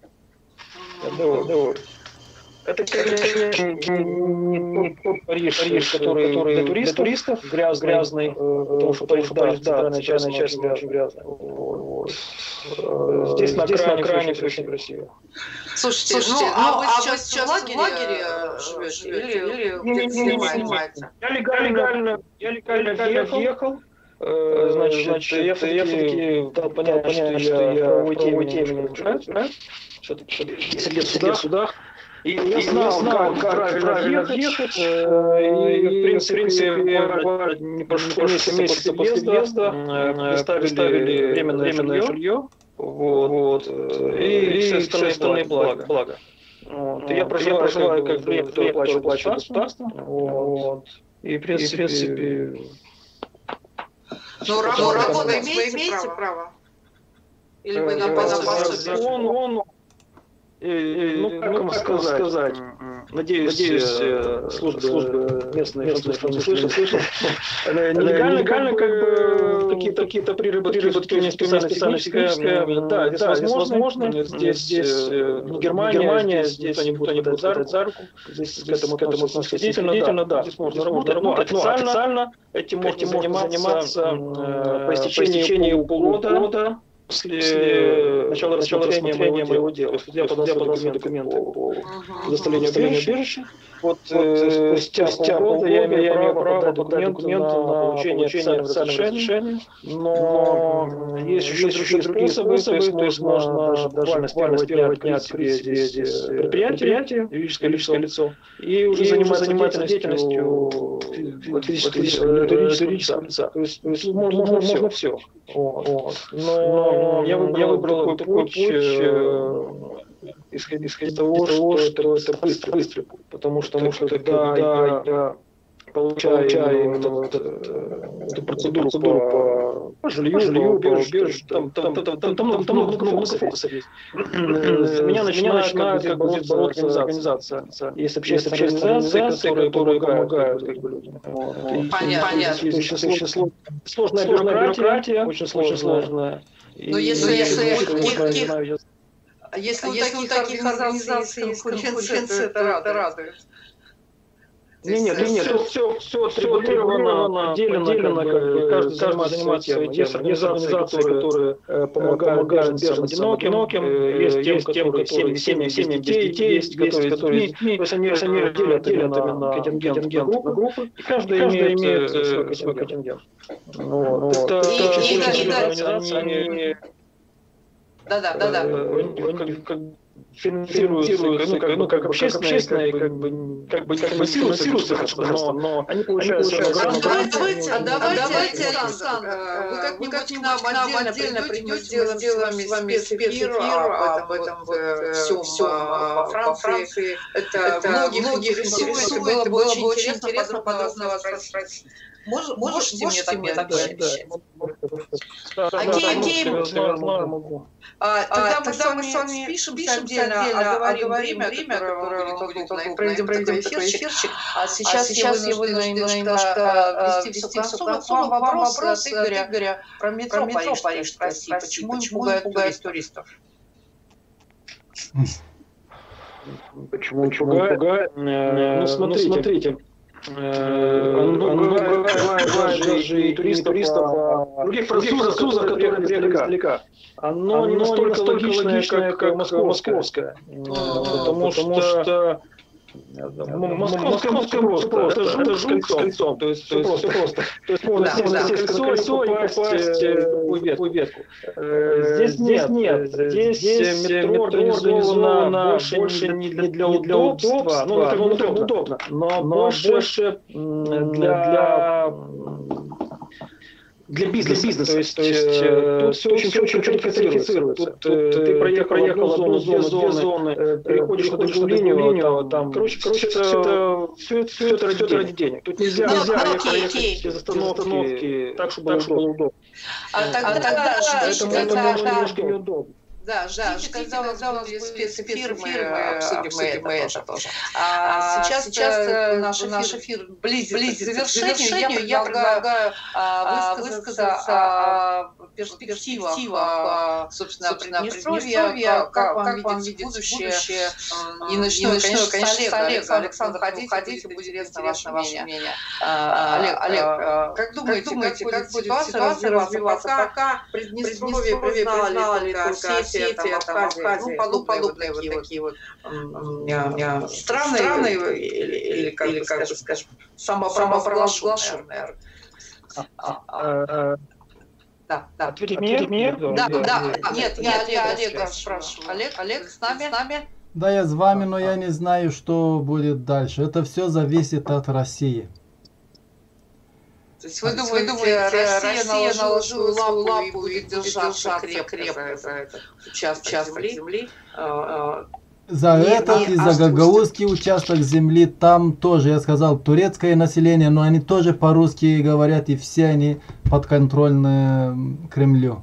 Это, конечно, не тот Париж, который для туристов грязный, потому что Париж, центральная часть очень грязная. Здесь на окраине все очень красиво. Слушайте, а вы сейчас в лагере живете или где-то снимаете? Я легально въехал. Значит, я все-таки дал понять, что я правовой теме что 10 лет в судах. И я знал, как правильно въехать, и, в принципе, не прошло месяца после въезда, предоставили временное жилье, вот, и все остальные блага. Вот. Я проживаю как бы, кто плачу государство, вот, и, в принципе... Ну, работать вы имеете право? Или вы на пособие? Ну, как вам сказать, надеюсь, службы местные слышат. Нелегально как бы какие-то приработки специально-технические. Да, здесь возможно. Здесь не Германия, здесь никто не будет за руку. Здесь к этому относится снисходительно, да. Здесь можно работать, но официально этим можно заниматься по истечении полугода. После начала рассмотрения моего дела. То есть я подал документы по предоставлению убежища. Вот спустя полгода я имею право подать документы на получение официального разрешения. Но есть еще другие способы. То есть можно даже с первого дня открыть здесь предприятие, юридическое лицо, и уже заниматься деятельностью юридического лица. То есть можно все. Но я выбрал такой путь, исходя из того, что это быстрый путь, потому что когда я получаю именно эту процедуру по жилью, убежищу, там много фокусов есть. Меня начинает как бы бороться организация. Есть общественные организации, которые помогают людям. Понятно. Очень сложная бюрократия, очень сложная. Но если у таких организаций есть конкуренция, это радует. Нет, все отрегулировано, отдельно, каждый занимается своей темой. Есть организации, которые помогают беженцам одиноким, есть тем, которые семьям детей, есть которые детьми, то есть они делят именно контингент на группы, и каждый имеет свой контингент. Это очень организация, они... Да. Финансируются, как общественные, как бы финансируются государство, но они получают давайте, Александр, вы как-нибудь нам отдельно придете, сделаем с вами спецэфир об этом всем во Франции. Это многих интересует, было бы очень интересно подробно вас спросить. Можете мне такое обещать? Окей, могу. Тогда мы с вами спишемся отдельно, оговорим время, которое вам будет удобно, и проведем такой эфирчик. А сейчас я вынуждена немножко вести все к концу. Вопрос от Игоря про метро Париж спросить. Почему им пугают туристов? Почему пугают? Ну, смотрите. Даже и туристов, других французов, которые приехали издалека. Оно не настолько логичное, как московское. Потому что московское просто. Это жуть с кольцом. То есть все просто. То есть можно сесть в кольцо и попасть в такую ветку. Здесь нет. Здесь метро организовано больше не для удобства. Ну, это удобно. Но больше для для бизнеса. То есть тут все очень четко цифрируется. Тут ты проехал одну зону, две зоны, переходишь на другую линию, там, короче, все это ради денег. Тут нельзя проехать без остановки так, чтобы было удобно. Тогда это может немножко неудобно. Да, ждите, когда у нас будут спецэфирмы, обсудим мы это тоже. Сейчас наш эфир близится к завершению. Я предлагаю высказаться о перспективах, собственно, Приднестровья, как вам видите будущее. И начну, конечно, с Олега. Александр, хотите, будет интересно ваше мнение. Олег, как думаете, как будет ситуация развиваться, пока Приднестровье признали только Осетия, там, Абхазия, подобные вот такие вот страны, или как скажем, самопровозглашенные. Да. Ответить мне? Да. Нет, я Олега спрашиваю. Олег, с нами? Да, я с вами, но я не знаю, что будет дальше. Это все зависит от России. То есть вы думаете, Россия наложила лапу и будет держаться крепко за этот участок земли? За этот и за гагаузский участок земли там тоже, я сказал, турецкое население, но они тоже по-русски говорят, и все они подконтрольны Кремлю.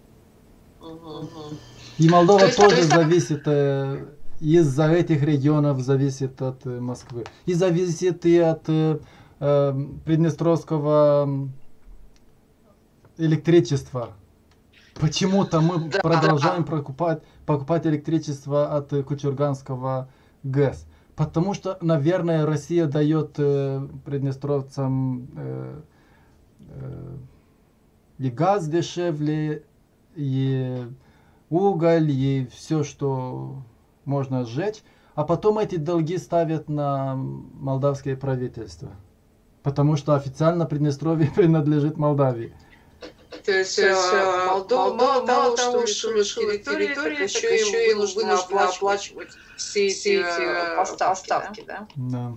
И Молдова тоже зависит, из-за этих регионов зависит от Москвы. И зависит и от Приднестровского электричества. Почему-то мы продолжаем покупать электричество от Кучурганского ГЭС. Потому что, наверное, Россия дает приднестровцам и газ дешевле, и уголь, и все, что можно сжечь. А потом эти долги ставят на молдавское правительство. Потому что официально Приднестровье принадлежит Молдавии. То есть Молдова мало того, что лишилась территории, так еще и вынуждена оплачивать все эти поставки, да? Да.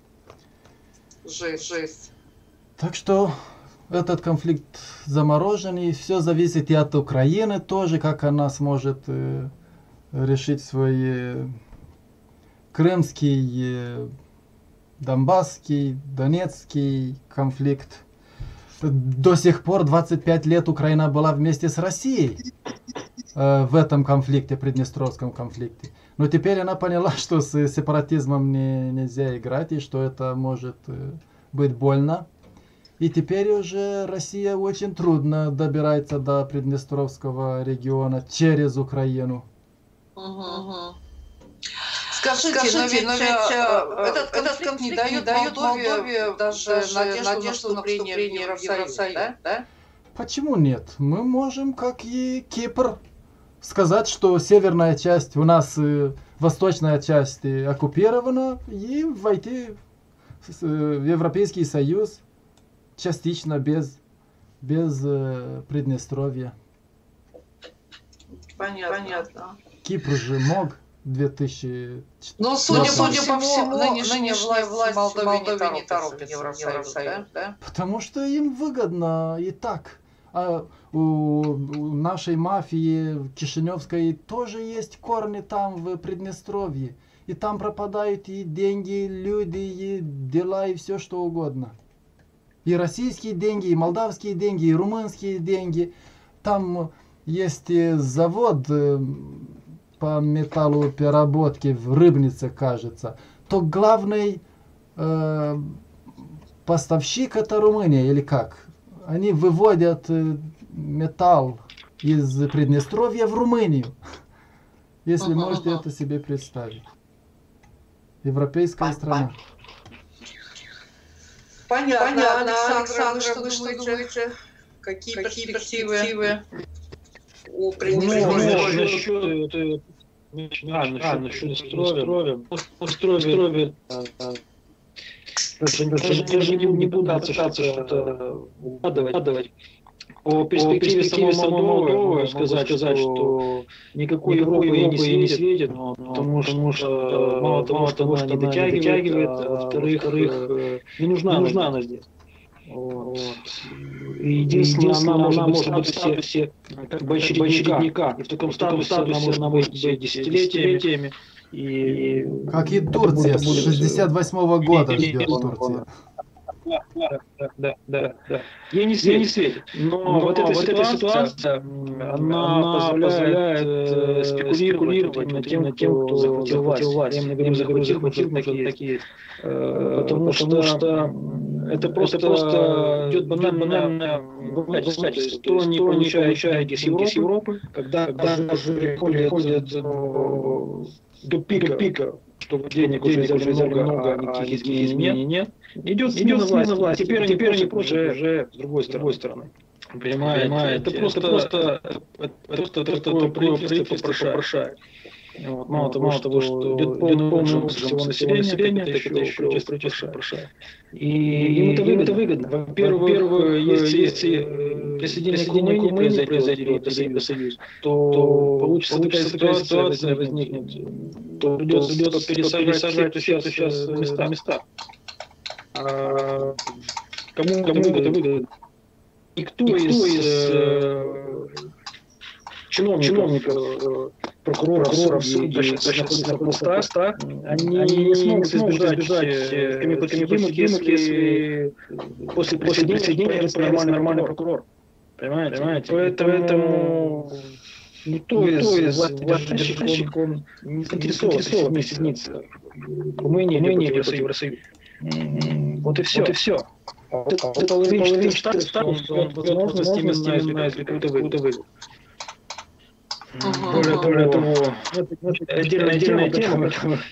Жесть. Так что этот конфликт заморожен, и все зависит и от Украины тоже, как она сможет решить свои крымский, донбасский, донецкий конфликт. До сих пор 25 лет Украина была вместе с Россией в этом конфликте, Приднестровском конфликте. Но теперь она поняла, что с сепаратизмом нельзя играть, и что это может быть больно. И теперь уже Россия очень трудно добирается до Приднестровского региона через Украину. Скажите, но ведь этот конфликт не дает Молдове даже надежду на вступление в Евросоюз, да? Почему нет? Мы можем, как и Кипр, сказать, что северная часть у нас, восточная часть оккупирована, и войти в Европейский Союз частично без Приднестровья. Понятно. Кипр же мог 2000. Но судя по всему, нынешняя власть в Молдове не торопит Евросоюз, да? Потому что им выгодно и так. А у нашей мафии кишиневской тоже есть корни там в Приднестровье. И там пропадают и деньги, и люди, и дела, и все что угодно. И российские деньги, и молдавские деньги, и румынские деньги. Там есть завод по металлопереработке в Рыбнице, кажется. То главный поставщик это Румыния, или как? Они выводят металл из Приднестровья в Румынию. Если можете это себе представить. Европейская страна. Понятно. Александр, что думаете? Какие перспективы у Приднестровья? Насчет Строви. Даже не буду пытаться что-то угадывать. По перспективе самой Молдовы сказать, что никакой Европы ей не светит, потому что мало того, что она не дотягивает, а во-вторых, не нужна она здесь. Вот. И единственное, она может быть в статусе как бы очередника. И в таком статусе она может быть десятилетиями. И Как и Турция, с 68-го года ждет Турция. Да. Ей не светит. Но вот эта ситуация, она позволяет спекулировать именно тем, кто захватил власть. Я именно говорю, захватил такие. Потому что это просто идет банальное вымогательство. Кто не получает деньги с Европы, когда даже приходят до пика, чтобы денег уже взяли много, а никаких изменений нет. Идет смена власти. Теперь они уже с другой стороны. Понимаете? Это просто такое правительство попрошает. Вот, мало того, что идет полный ужас всего населения, так это еще правительство попрошает. И им это выгодно. Во-первых, если присоединение Румынии произойдет в Союз, то получится такая ситуация возникнет, то придется пересажать сейчас места. Кому это выгодно? Никто из чиновников, прокуроров, на постах, они не смогут избежать подсудимых, если после присоединения появится нормальный прокурор. Понимаете? Поэтому никто из властей он не заинтересован присоединиться к Румынии или в Евросоюз. Вот и все. Половина штатов он возможность именно из какой-то выгоды. Более того, отдельная тема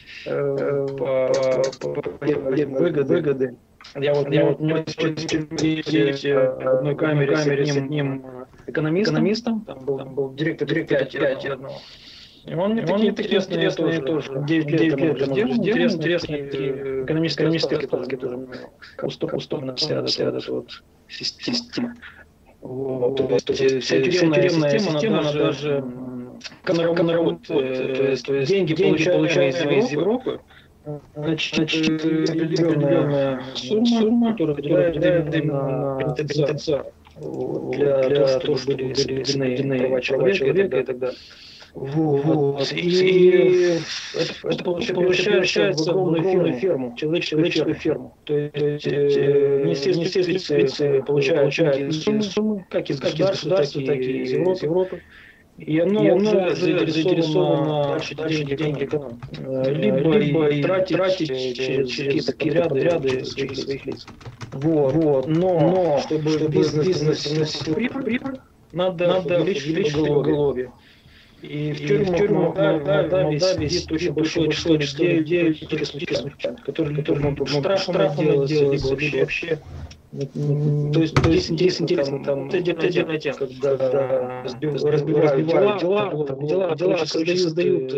выгоды. Я вот сидеть в одной камере с одним экономистом, там был директор 5 одного. И он мне такие интересные тоже. 9 лет сделал, интересные экономические остатки тоже. Устойчивая вся вот система. Вот. То есть вся тюремная система, она даже работает. То есть деньги, получаемые из Европы, значит, определенная сумма, которая выделяет именно на пенитенциар. Для того, чтобы были соблюдены права человека и так далее. Вот. И это превращается в огромную ферму, человеческую ферму. То есть не все спецы получают суммы, как из государства, так и из Европы. И оно уже заинтересовано дальше деньги экономить. Либо и тратить через какие-то подряды через своих лиц. Вот. Но чтобы бизнес приносил прибыль, надо увеличить поголовье. И в тюрьму Молдавии сидит очень большое число людей, которые могут штрафом делать, либо вообще. То есть интересно, там отдельная тема, когда разбивают дела создают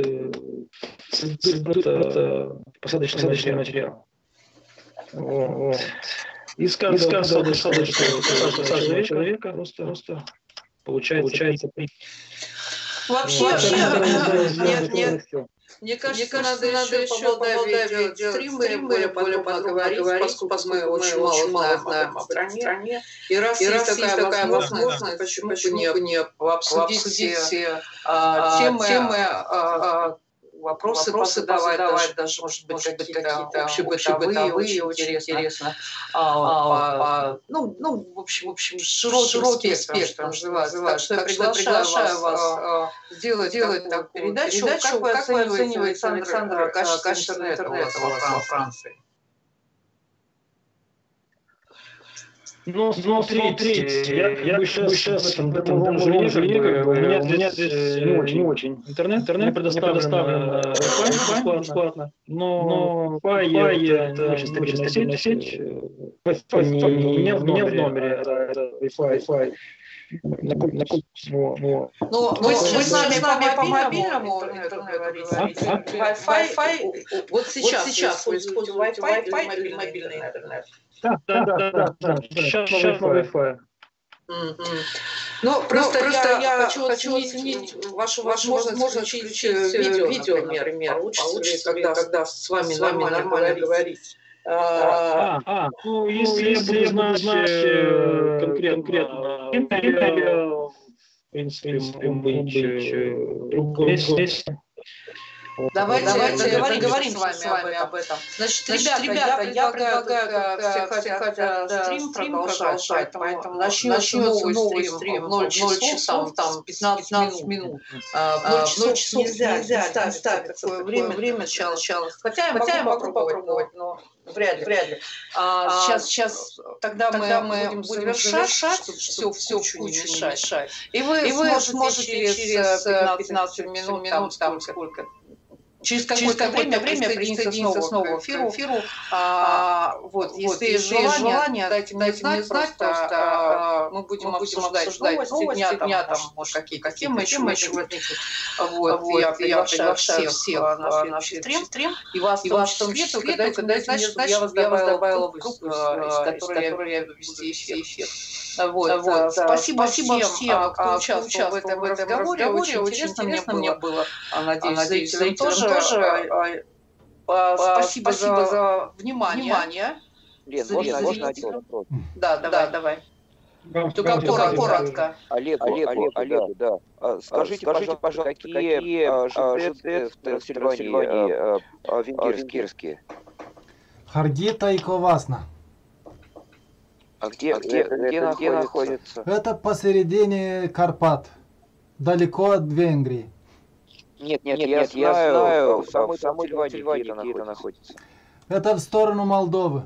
посадочный материал. И с каждого человека просто получается. Вообще, нет. Мне кажется, надо еще по Молдавии делать стримы, более подробно говорить, поскольку мы очень мало знаем о стране. И раз есть такая возможность, почему бы не обсудить все темы, вопросы задавать, даже, может быть, какие-то общебытовые, очень интересно. В общем, широкий спектр называется. Так что я приглашаю вас сделать такую передачу. Как вы оцениваете, Александр, качество интернета во Франции? Ну, смотрите, я сейчас в этом жилье, у меня здесь не очень. Интернет предоставлен бесплатно, но Wi-Fi это очень стабильная сеть. У меня в номере это Wi-Fi. Ну, вы с нами по мобильному говорите. Wi-Fi, вот сейчас вы используете Wi-Fi или мобильный интернет? Да. Сейчас Wi-Fi. Ну, просто я хочу оценить вашу возможность включить видео, например. Получится ли, когда с вами нормально говорить? Ну, если я буду знать конкретно, в принципе, быть другом месте. Давайте договорим с вами об этом. Значит, ребята, я предлагаю всех стрим продолжать, поэтому начнется новый стрим в 0 часов, там 15 минут. В 0 часов нельзя ставить такое время начала. Хотя я могу попробовать, но вряд ли. Сейчас тогда мы будем завершать, чтобы все в кучу не мешать. И вы сможете через 15 минут, там сколько? Через какое-то время присоединиться снова к эфиру. Вот, если есть желание, дайте мне знать, просто мы будем обсуждать новости дня, там, может, какие-то темы еще возникнут. Вот, я приглашаю всех на наш стрим, и вас в том числе, только дайте мне знать, чтобы я вас добавила в группу, из которой я буду вести эфир. Вот. Спасибо всем, кто участвовал в этом разговоре. Очень интересно мне было. Надеюсь, зрителям тоже. Спасибо за внимание. Лен, можно один вопрос? Да, давай. Только коротко. Олегу, да. Скажите, пожалуйста, какие ЖД в Трансильвании венгерские? Харгита и Ковасна. А где находится? Это посередине Карпат, далеко от Венгрии. Нет, я знаю, в самой Трансильвании, где это находится. Это в сторону Молдовы.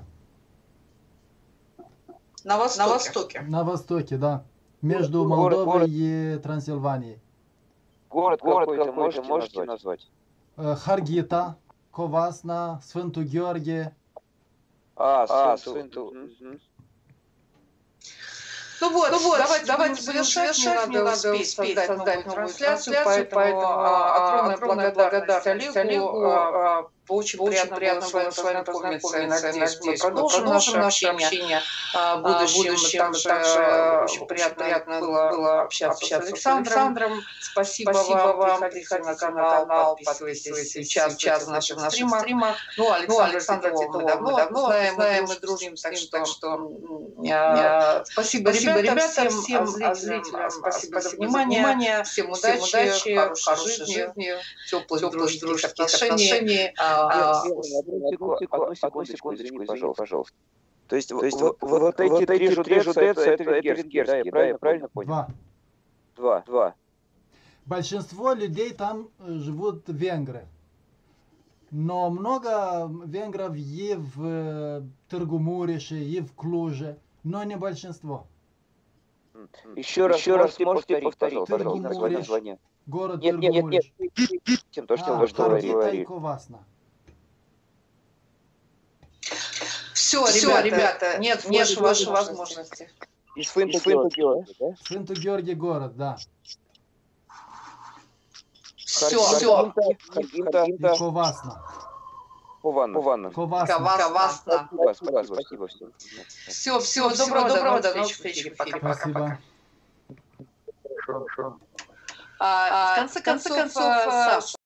На востоке. На востоке, да. Между Молдовой и Трансильванией. Город какой-то можете назвать? Харгита, Ковасна, Сфинту Георгия. Сфинту. Ну вот, давайте завершать. Мне надо успеть создать новую трансляцию, поэтому огромная благодарность Олегу. Очень приятно было с вами познакомиться. Надеюсь, мы продолжим наше общение в будущем. Также очень приятно было общаться с Александром. Спасибо вам. Приходите на канал, подписывайтесь, участвуйте в наших стримах. Ну, Александра Титова мы давно знаем, мы дружим, так что спасибо, ребята, всем зрителям спасибо за внимание, всем удачи, хорошей жизни, теплых дружеских отношений. Одну секунду, извини, пожалуйста. То есть вот эти три ЖД, это венгерские, да, я правильно понял? Два. Большинство людей там живут венгры. Но много венгров и в Тыргу-Мурише, и в Клуже, но не большинство. Еще раз можете повторить, пожалуйста, название. Город Тыргу-Муриш. То, что Харгита и Ковасна. Все, ребята, нет вашей возможности. Из Сфинту Георгия, да? Сфинту Георгий город, да. Все. Харгита И Ковасна. Ковасна. Ковасна. Спасибо всем. Все, доброго, до новых встреч. Спасибо. В конце концов, Саша,